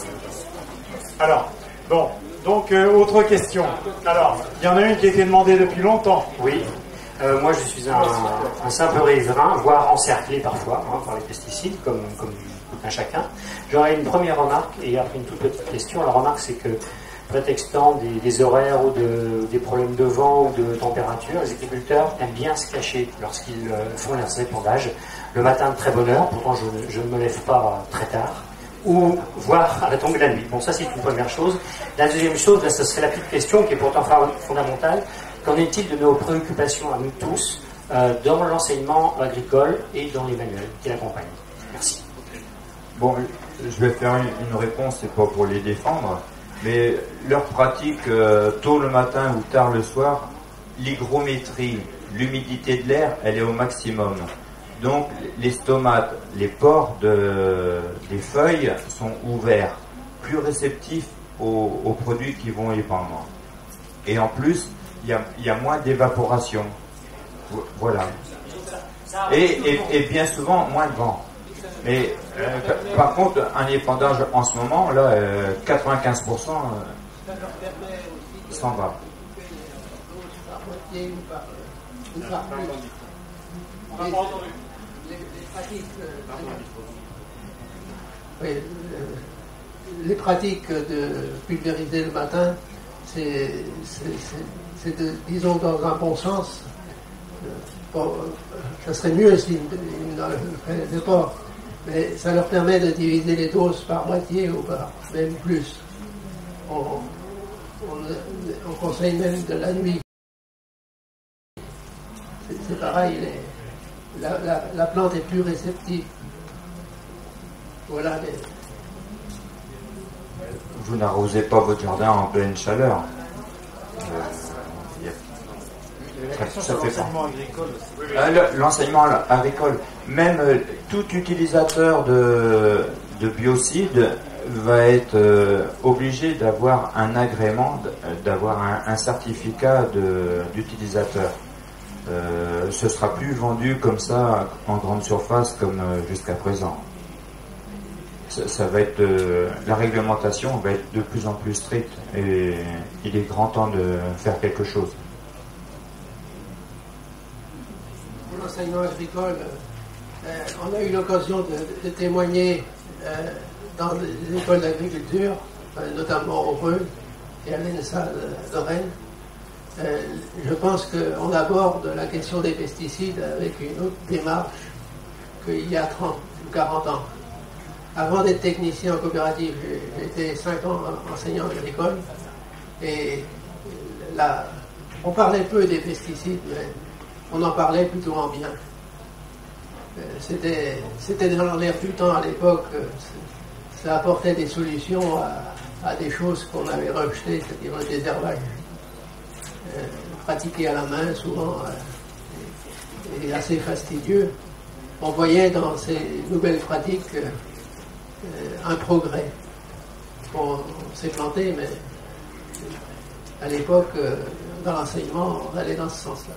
Alors, bon. Donc, autre question. Alors, il y en a une qui a été demandée depuis longtemps. Oui. Moi, je suis un simple riverain, voire encerclé parfois par les pesticides, comme un chacun. J'aurais une première remarque et après une toute petite question. La remarque, c'est que, prétextant des horaires ou des problèmes de vent ou de température, les agriculteurs aiment bien se cacher lorsqu'ils font leurs épandages le matin de très bonne heure. Pourtant, je ne me lève pas très tard. Ou voire à la tombée de la nuit. Bon, ça c'est une première chose. La deuxième chose, là, ce serait la petite question qui est pourtant fondamentale. Qu'en est-il de nos préoccupations à nous tous dans l'enseignement agricole et dans les manuels qui l'accompagnent? Merci. Bon, je vais faire une réponse, c'est pas pour les défendre, mais leur pratique tôt le matin ou tard le soir, l'hygrométrie, l'humidité de l'air, elle est au maximum. Donc les stomates, les pores des feuilles sont ouverts, plus réceptifs aux produits qui vont épandre. Et en plus, il y a moins d'évaporation. Voilà. Et bien souvent, moins de vent. Mais par contre, un épandage en ce moment, là, 95% s'en va. Les pratiques de pulvériser le matin, c'est disons dans un bon sens. Ça serait mieux s'ils feraient des efforts, mais ça leur permet de diviser les doses par moitié ou par même plus. On conseille même de la nuit. C'est pareil, la plante est plus réceptive. Voilà. Vous n'arrosez pas votre jardin en pleine chaleur. Ça fait l'enseignement agricole. L'enseignement agricole. Même tout utilisateur de biocides va être obligé d'avoir un agrément, d'avoir un certificat d'utilisateur. ce sera plus vendu comme ça en grande surface comme jusqu'à présent. Ça va être la réglementation va être de plus en plus stricte et il est grand temps de faire quelque chose. Pour l'enseignement agricole, on a eu l'occasion de témoigner dans les écoles d'agriculture, notamment au Reux et à l'ENSA de Rennes. Je pense qu'on aborde la question des pesticides avec une autre démarche qu'il y a 30 ou 40 ans. Avant d'être technicien en coopérative, j'ai été 5 ans enseignant agricole et là, on parlait peu des pesticides, mais on en parlait plutôt en bien. C'était dans l'air du temps à l'époque, ça apportait des solutions à des choses qu'on avait rejetées, c'est-à-dire le désherbage pratiqué à la main souvent et assez fastidieux. On voyait dans ces nouvelles pratiques un progrès. On s'est planté, mais à l'époque, dans l'enseignement, on allait dans ce sens-là.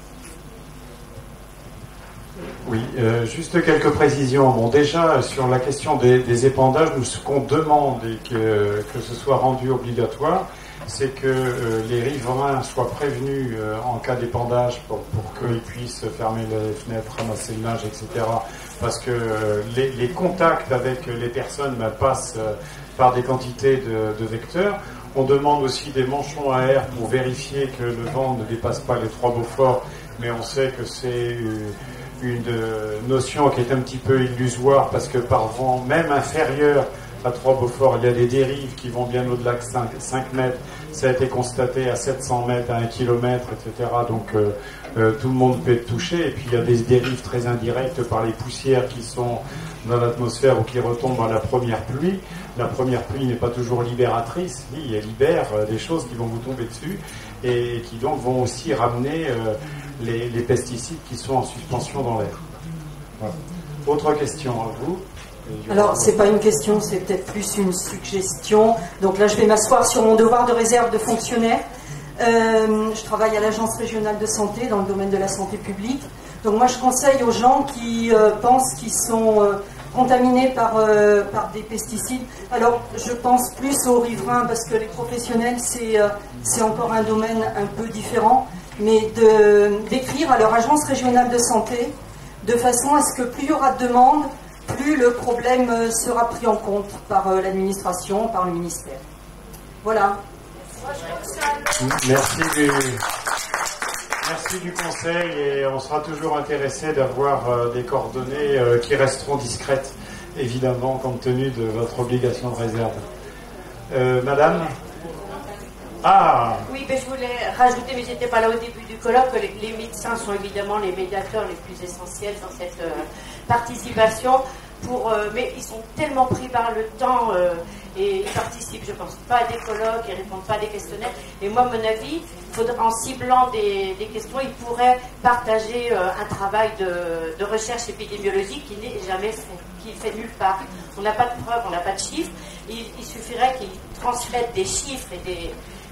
Oui, juste quelques précisions. Bon, déjà, sur la question des épandages, nous, ce qu'on demande et que ce soit rendu obligatoire, c'est que les riverains soient prévenus en cas d'épandage pour qu'ils puissent fermer les fenêtres, ramasser le linge, etc. Parce que les contacts avec les personnes passent par des quantités de vecteurs. On demande aussi des manchons à air pour vérifier que le vent ne dépasse pas les 3 Beaufort, mais on sait que c'est une notion qui est un petit peu illusoire parce que par vent, même inférieur à 3 Beaufort, il y a des dérives qui vont bien au-delà de 5 mètres. Ça a été constaté à 700 mètres, à 1 km, etc. Donc tout le monde peut être touché. Et puis il y a des dérives très indirectes par les poussières qui sont dans l'atmosphère ou qui retombent à la première pluie. La première pluie n'est pas toujours libératrice. Oui, elle libère des choses qui vont vous tomber dessus et qui donc vont aussi ramener les pesticides qui sont en suspension dans l'air. Voilà. Autre question à vous? Alors, c'est pas une question, c'est peut-être plus une suggestion. Donc là, je vais m'asseoir sur mon devoir de réserve de fonctionnaire. Je travaille à l'Agence régionale de santé dans le domaine de la santé publique. Donc moi, je conseille aux gens qui pensent qu'ils sont contaminés par des pesticides. Alors, je pense plus aux riverains parce que les professionnels, c'est encore un domaine un peu différent. Mais d'écrire à leur agence régionale de santé de façon à ce que plus il y aura de demandes, plus le problème sera pris en compte par l'administration, par le ministère. Voilà. Merci du conseil et on sera toujours intéressé d'avoir des coordonnées qui resteront discrètes, évidemment, compte tenu de votre obligation de réserve. Madame ? Ah. Oui, mais je voulais rajouter, mais j'étais pas là au début du colloque, que les médecins sont évidemment les médiateurs les plus essentiels dans cette participation. Mais ils sont tellement pris par le temps et ils participent, je pense, pas à des colloques, ils répondent pas à des questionnaires. Et moi, à mon avis, en ciblant des questions, ils pourraient partager un travail de recherche épidémiologique qui n'est jamais fait, qui est fait nulle part. On n'a pas de preuves, on n'a pas de chiffres. Il suffirait qu'ils transmettent des chiffres et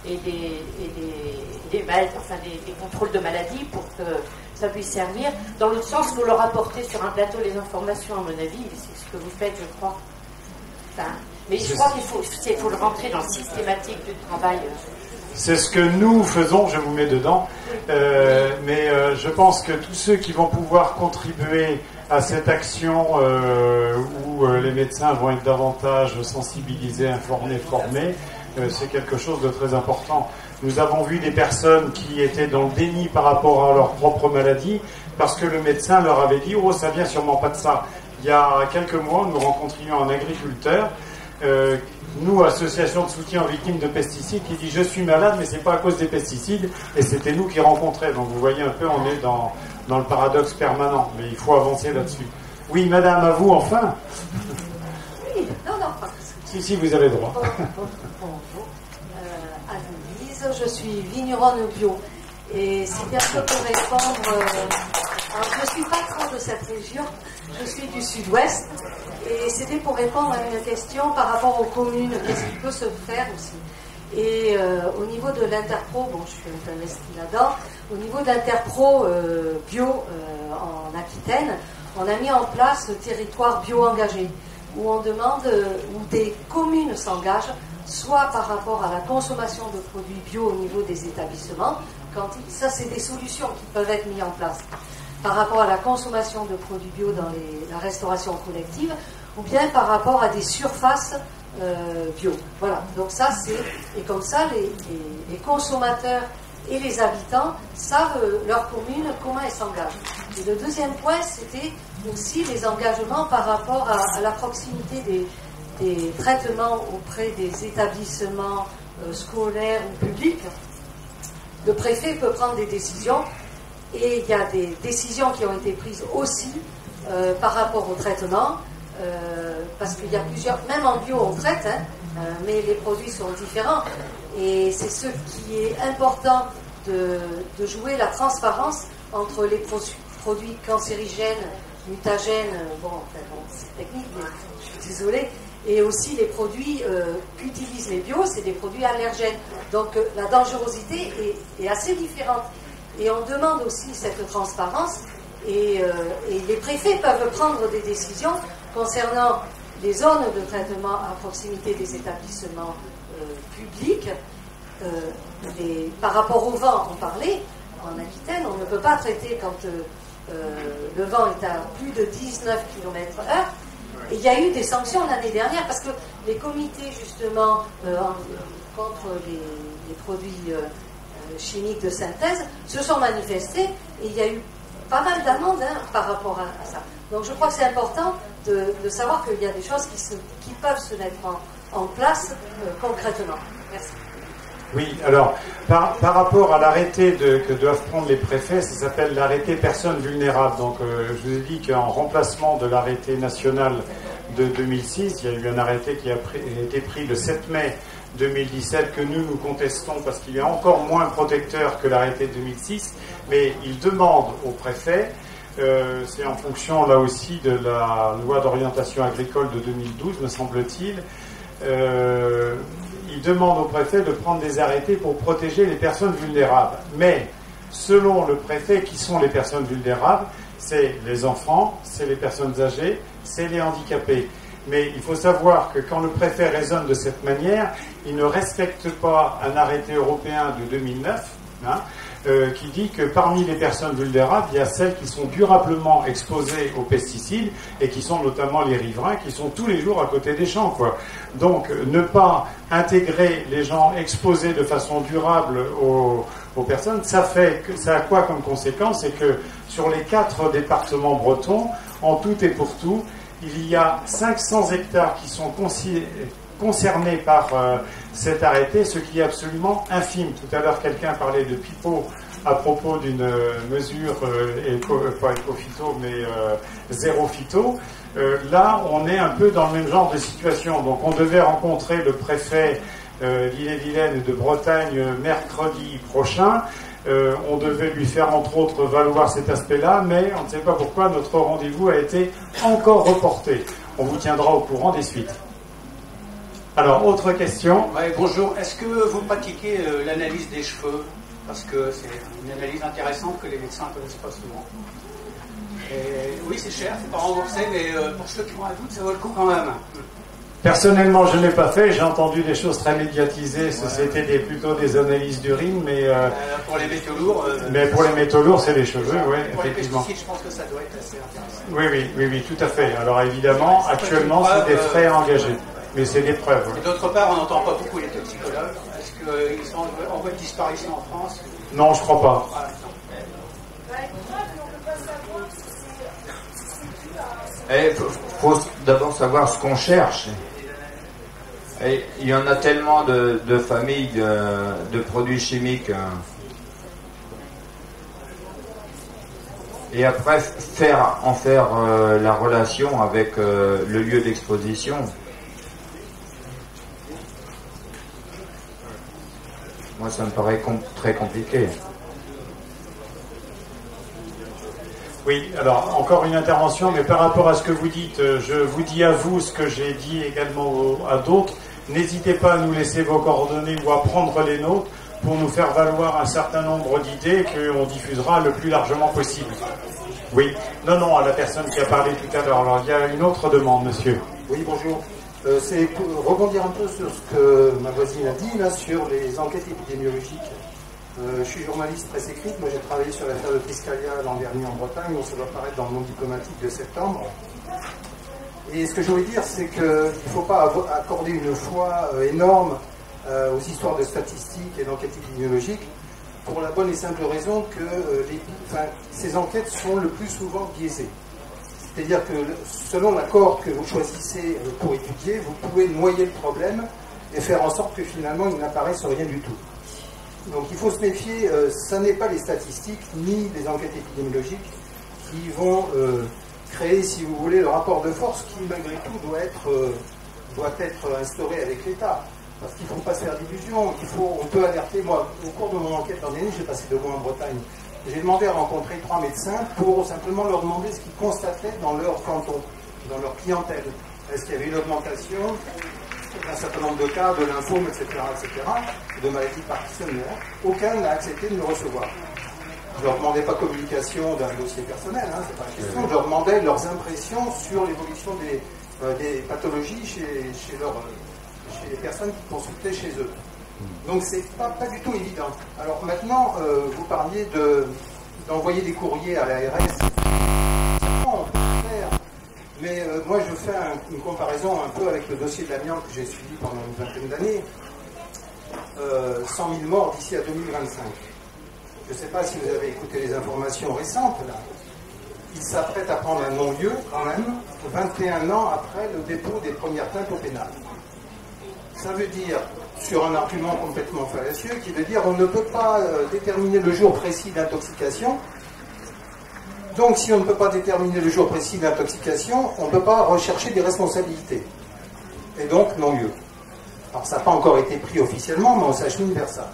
des contrôles de maladies pour que ça puisse servir. Dans l'autre sens, vous leur apportez sur un plateau les informations, à mon avis, c'est ce que vous faites, je crois. Mais je crois qu'il faut le rentrer dans le systématique du travail. C'est ce que nous faisons, je vous mets dedans, mais je pense que tous ceux qui vont pouvoir contribuer à cette action où les médecins vont être davantage sensibilisés, informés, formés, c'est quelque chose de très important. Nous avons vu des personnes qui étaient dans le déni par rapport à leur propre maladie parce que le médecin leur avait dit « Oh, ça vient sûrement pas de ça ». Il y a quelques mois, nous rencontrions un agriculteur, nous, association de soutien aux victimes de pesticides, qui dit « Je suis malade, mais c'est pas à cause des pesticides ». Et c'était nous qui rencontrions. Donc vous voyez un peu, on est dans le paradoxe permanent. Mais il faut avancer là-dessus. Oui, madame, à vous, enfin. Oui, non, pas. Si, vous avez le droit. Bonjour. Anne-Lise, je suis vigneronne bio. Et c'était un peu pour répondre. Alors, je ne suis pas trop de cette région, je suis du sud-ouest. Et c'était pour répondre à une question par rapport aux communes, qu'est-ce qui peut se faire aussi. Et au niveau de l'Interpro, bon, je suis un peu investie là-dedans, au niveau d'Interpro bio en Aquitaine, on a mis en place le territoire bio engagé, où on demande, où des communes s'engagent, soit par rapport à la consommation de produits bio au niveau des établissements, ça c'est des solutions qui peuvent être mises en place, par rapport à la consommation de produits bio dans la restauration collective, ou bien par rapport à des surfaces bio. Voilà, donc ça c'est, et comme ça les consommateurs et les habitants savent leur commune comment elle s'engage. Et le deuxième point, c'était aussi les engagements par rapport à la proximité des traitements auprès des établissements scolaires ou publics. Le préfet peut prendre des décisions, et il y a des décisions qui ont été prises aussi par rapport au traitement, parce qu'il y a plusieurs, même en bio on traite, mais les produits sont différents, et c'est ce qui est important de jouer la transparence entre les produits cancérigènes, mutagènes, bon c'est technique, mais je suis désolée, et aussi les produits qu'utilisent les bio, c'est des produits allergènes. Donc la dangerosité est assez différente. Et on demande aussi cette transparence, et les préfets peuvent prendre des décisions concernant les zones de traitement à proximité des établissements publics. Par rapport au vent, on parlait, en Aquitaine, on ne peut pas traiter quand le vent est à plus de 19 km/h. Et il y a eu des sanctions l'année dernière parce que les comités, justement, contre les produits chimiques de synthèse se sont manifestés, et il y a eu pas mal d'amendes par rapport à ça. Donc je crois que c'est important de savoir qu'il y a des choses qui peuvent se mettre en place concrètement. Merci. Oui, alors, par rapport à l'arrêté que doivent prendre les préfets, ça s'appelle l'arrêté personnes vulnérables. Donc, je vous ai dit qu'en remplacement de l'arrêté national de 2006, il y a eu un arrêté qui a été pris le 7 mai 2017 que nous contestons parce qu'il est encore moins protecteur que l'arrêté de 2006, mais il demande aux préfets, c'est en fonction là aussi de la loi d'orientation agricole de 2012, me semble-t-il, il demande au préfet de prendre des arrêtés pour protéger les personnes vulnérables. Mais, selon le préfet, qui sont les personnes vulnérables? C'est les enfants, c'est les personnes âgées, c'est les handicapés. Mais il faut savoir que quand le préfet raisonne de cette manière, il ne respecte pas un arrêté européen de 2009, qui dit que parmi les personnes vulnérables, il y a celles qui sont durablement exposées aux pesticides, et qui sont notamment les riverains, qui sont tous les jours à côté des champs, quoi. Donc, ne pas intégrer les gens exposés de façon durable aux personnes, ça a quoi comme conséquence? C'est que sur les 4 départements bretons, en tout et pour tout, il y a 500 hectares qui sont concernés par cet arrêté, ce qui est absolument infime. Tout à l'heure, quelqu'un parlait de pipeau à propos d'une mesure, pas éco-phyto, mais zéro phyto. Là, on est un peu dans le même genre de situation. Donc, on devait rencontrer le préfet d'Ille-et-Vilaine et de Bretagne mercredi prochain. On devait lui faire, entre autres, valoir cet aspect-là, mais on ne sait pas pourquoi notre rendez-vous a été encore reporté. On vous tiendra au courant des suites. Alors, autre question. Ouais, bonjour. Est-ce que vous pratiquez l'analyse des cheveux? Parce que c'est une analyse intéressante que les médecins ne connaissent pas souvent. Et, oui, c'est cher, c'est pas remboursé, mais pour ceux qui ont un doute, ça vaut le coup quand même. Personnellement, je ne l'ai pas fait. J'ai entendu des choses très médiatisées. Ouais. C'était plutôt des analyses d'urine, mais pour les métaux lourds. Mais pour les métaux lourds, c'est les cheveux, oui, effectivement. Pour les pesticides, je pense que ça doit être assez intéressant. Oui, tout à fait. Alors évidemment, actuellement, c'est des frais engagés, mais c'est des preuves. Et d'autre part, on n'entend pas beaucoup les toxicologues. Est-ce qu'ils sont en voie de disparition en France? Non, je ne crois pas. Il faut d'abord savoir ce qu'on cherche. Et il y en a tellement de familles de produits chimiques. Et après, en faire la relation avec le lieu d'exposition. Moi, ça me paraît très compliqué. Oui, alors encore une intervention, mais par rapport à ce que vous dites, je vous dis à vous ce que j'ai dit également à d'autres. n'hésitez pas à nous laisser vos coordonnées ou à prendre les nôtres pour nous faire valoir un certain nombre d'idées qu'on diffusera le plus largement possible. Oui. Non, à la personne qui a parlé tout à l'heure. Alors, il y a une autre demande, monsieur. Oui, bonjour. C'est pour rebondir un peu sur ce que ma voisine a dit, là, sur les enquêtes épidémiologiques. Je suis journaliste presse écrite. Moi, j'ai travaillé sur l'affaire de Triscalia l'an dernier en Bretagne. Donc, ça doit paraître dans le Monde diplomatique de septembre. Et ce que je voulais dire, c'est qu'il ne faut pas accorder une foi énorme aux histoires de statistiques et d'enquêtes épidémiologiques, pour la bonne et simple raison que ces enquêtes sont le plus souvent biaisées. C'est-à-dire que selon la cohorte que vous choisissez pour étudier, vous pouvez noyer le problème et faire en sorte que finalement il n'apparaisse rien du tout. Donc il faut se méfier, ça n'est pas les statistiques ni les enquêtes épidémiologiques qui vont créer, si vous voulez, le rapport de force qui malgré tout doit être instauré avec l'État. Parce qu'il ne faut pas se faire d'illusions, on peut alerter. Moi, au cours de mon enquête l'an dernier, j'ai passé 2 mois en Bretagne. J'ai demandé à rencontrer 3 médecins pour simplement leur demander ce qu'ils constataient dans leur canton, dans leur clientèle. Est-ce qu'il y avait une augmentation d'un certain nombre de cas, de lymphome, etc., de maladies parkinsoniennes? Aucun n'a accepté de me recevoir. Je ne leur demandais pas communication d'un dossier personnel, c'est pas la question. Je leur demandais leurs impressions sur l'évolution des pathologies chez les personnes qui consultaient chez eux. Donc c'est pas du tout évident. Alors maintenant, vous parliez d'envoyer des courriers à l'ARS. On peut le faire. Mais moi je fais une comparaison un peu avec le dossier de l'amiante que j'ai suivi pendant une vingtaine d'années. 100 000 morts d'ici à 2025. Je ne sais pas si vous avez écouté les informations récentes là. Il s'apprête à prendre un non-lieu quand même, 21 ans après le dépôt des premières plaintes au pénal. Ça veut dire, sur un argument complètement fallacieux, qui veut dire on ne peut pas déterminer le jour précis d'intoxication. Donc si on ne peut pas déterminer le jour précis d'intoxication, on ne peut pas rechercher des responsabilités. Et donc non-lieu. Alors ça n'a pas encore été pris officiellement, mais on s'achemine vers ça.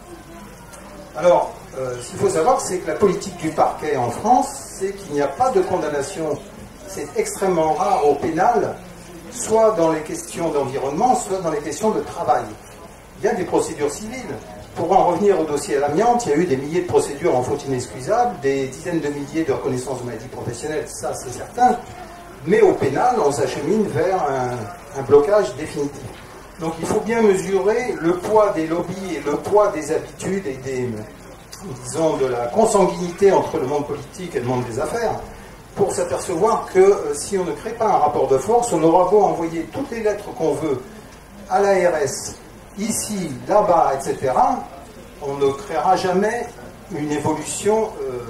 Alors, ce qu'il faut savoir, c'est que la politique du parquet en France, c'est qu'il n'y a pas de condamnation. C'est extrêmement rare au pénal, soit dans les questions d'environnement, soit dans les questions de travail. Il y a des procédures civiles. Pour en revenir au dossier à l'amiante, il y a eu des milliers de procédures en faute inexcusable, des dizaines de milliers de reconnaissances de maladies professionnelles, ça c'est certain. Mais au pénal, on s'achemine vers un blocage définitif. Donc il faut bien mesurer le poids des lobbies et le poids des habitudes et disons, de la consanguinité entre le monde politique et le monde des affaires, pour s'apercevoir que si on ne crée pas un rapport de force, on aura beau envoyer toutes les lettres qu'on veut à l'ARS, ici, là-bas, etc., on ne créera jamais une évolution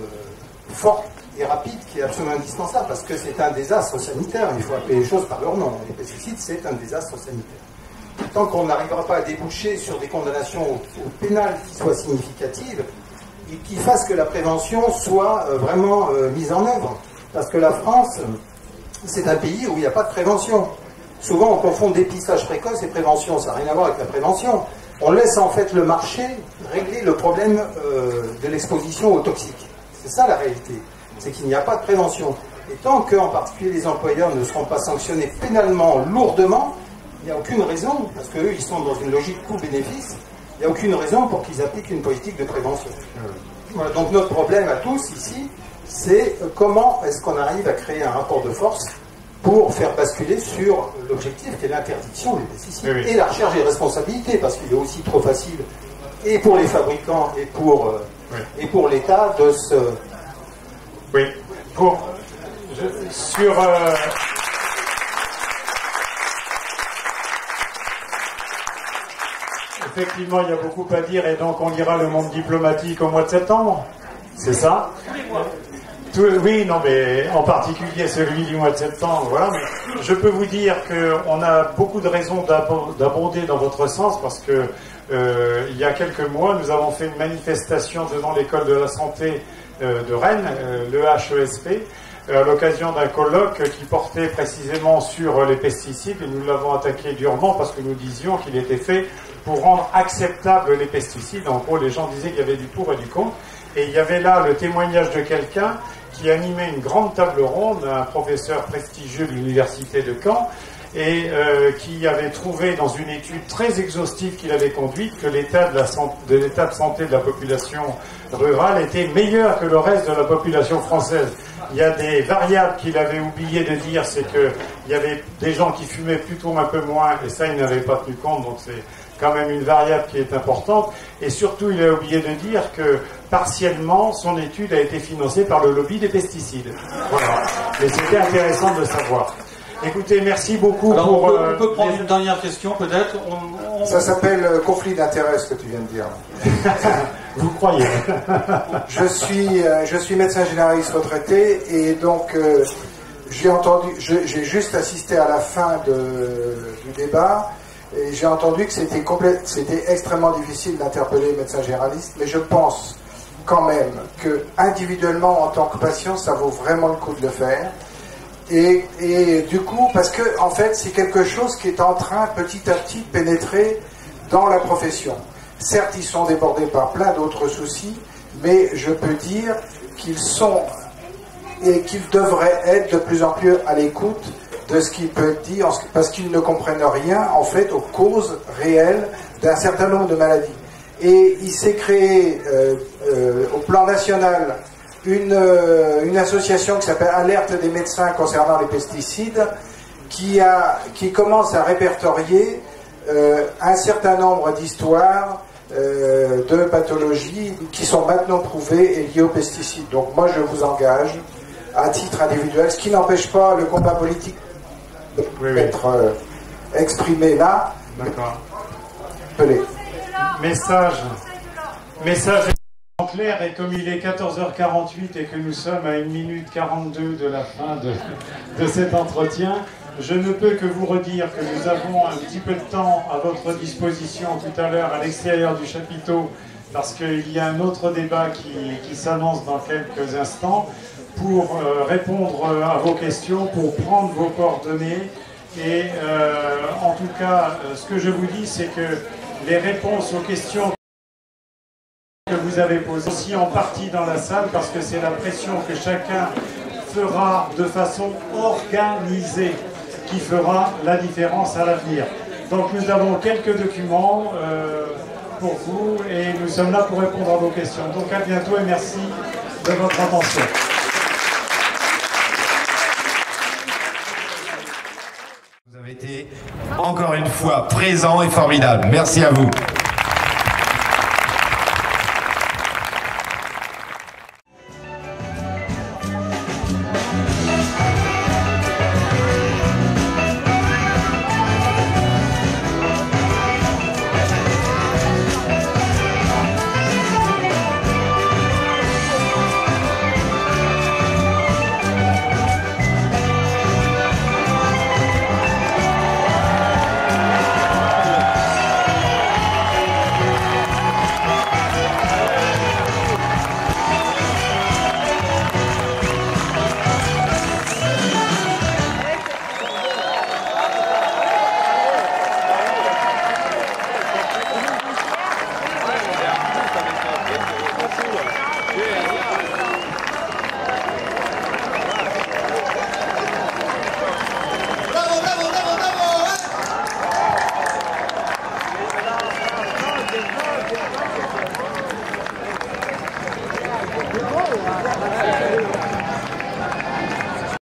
forte et rapide qui est absolument indispensable, parce que c'est un désastre sanitaire, il faut appeler les choses par leur nom. Les pesticides, c'est un désastre sanitaire. Tant qu'on n'arrivera pas à déboucher sur des condamnations au pénal qui soient significatives, et qui fassent que la prévention soit vraiment mise en œuvre. Parce que la France, c'est un pays où il n'y a pas de prévention. Souvent, on confond dépistage précoce et prévention. Ça n'a rien à voir avec la prévention. On laisse en fait le marché régler le problème de l'exposition aux toxiques. C'est ça la réalité. C'est qu'il n'y a pas de prévention. Et tant que, en particulier, les employeurs ne seront pas sanctionnés pénalement, lourdement, il n'y a aucune raison, parce qu'eux, ils sont dans une logique coût-bénéfice, il n'y a aucune raison pour qu'ils appliquent une politique de prévention. Voilà, donc notre problème à tous ici, c'est comment est-ce qu'on arrive à créer un rapport de force pour faire basculer sur l'objectif qui est l'interdiction des pesticides et la recherche des responsabilités, parce qu'il est aussi trop facile, et pour les fabricants et pour l'État, de se... Oui, sur... Effectivement, il y a beaucoup à dire, et donc on lira le Monde diplomatique au mois de septembre. C'est ça? Tous les mois. Oui, non, mais en particulier celui du mois de septembre, voilà. Mais je peux vous dire qu'on a beaucoup de raisons d'abonder dans votre sens, parce que il y a quelques mois, nous avons fait une manifestation devant l'école de la santé de Rennes, le HESP, à l'occasion d'un colloque qui portait précisément sur les pesticides, et nous l'avons attaqué durement parce que nous disions qu'il était fait pour rendre acceptables les pesticides. En gros, les gens disaient qu'il y avait du pour et du contre, et il y avait là le témoignage de quelqu'un qui animait une grande table ronde, un professeur prestigieux de l'université de Caen, et qui avait trouvé dans une étude très exhaustive qu'il avait conduite que l'état de santé de la population rurale était meilleur que le reste de la population française. Il y a des variables qu'il avait oublié de dire, c'est qu'il y avait des gens qui fumaient plutôt un peu moins, et ça il n'avait pas tenu compte, donc c'est quand même une variable qui est importante. Et surtout, il a oublié de dire que partiellement, son étude a été financée par le lobby des pesticides. Voilà. Et c'était intéressant de le savoir. Écoutez, merci beaucoup. Alors, pour... on peut prendre une dernière question, peut-être. Ça s'appelle conflit d'intérêts, ce que tu viens de dire. Vous croyez? Je suis médecin généraliste retraité, et donc j'ai juste assisté à la fin du débat, et j'ai entendu que c'était extrêmement difficile d'interpeller les médecins généralistes, mais je pense quand même que individuellement, en tant que patient, ça vaut vraiment le coup de le faire. Et du coup, parce que en fait, c'est quelque chose qui est en train petit à petit de pénétrer dans la profession. Certes, ils sont débordés par plein d'autres soucis, mais je peux dire qu'ils sont et qu'ils devraient être de plus en plus à l'écoute de ce qui peut être dit, parce qu'ils ne comprennent rien en fait aux causes réelles d'un certain nombre de maladies. Et il s'est créé au plan national une association qui s'appelle Alerte des médecins concernant les pesticides, qui commence à répertorier un certain nombre d'histoires de pathologies qui sont maintenant prouvées et liées aux pesticides. Donc moi je vous engage à titre individuel, ce qui n'empêche pas le combat politique d'être exprimé là. D'accord. Appelez. Message clair, et comme il est 14h48 et que nous sommes à 1 minute 42 de la fin de cet entretien, je ne peux que vous redire que nous avons un petit peu de temps à votre disposition tout à l'heure à l'extérieur du chapiteau, parce qu'il y a un autre débat qui s'annonce dans quelques instants, pour répondre à vos questions, pour prendre vos coordonnées. Et en tout cas, ce que je vous dis, c'est que les réponses aux questions que vous avez posées aussi en partie dans la salle, parce que c'est la pression que chacun fera de façon organisée qui fera la différence à l'avenir. Donc nous avons quelques documents pour vous, et nous sommes là pour répondre à vos questions. Donc à bientôt et merci de votre attention. Vous avez été encore une fois présent et formidable. Merci à vous.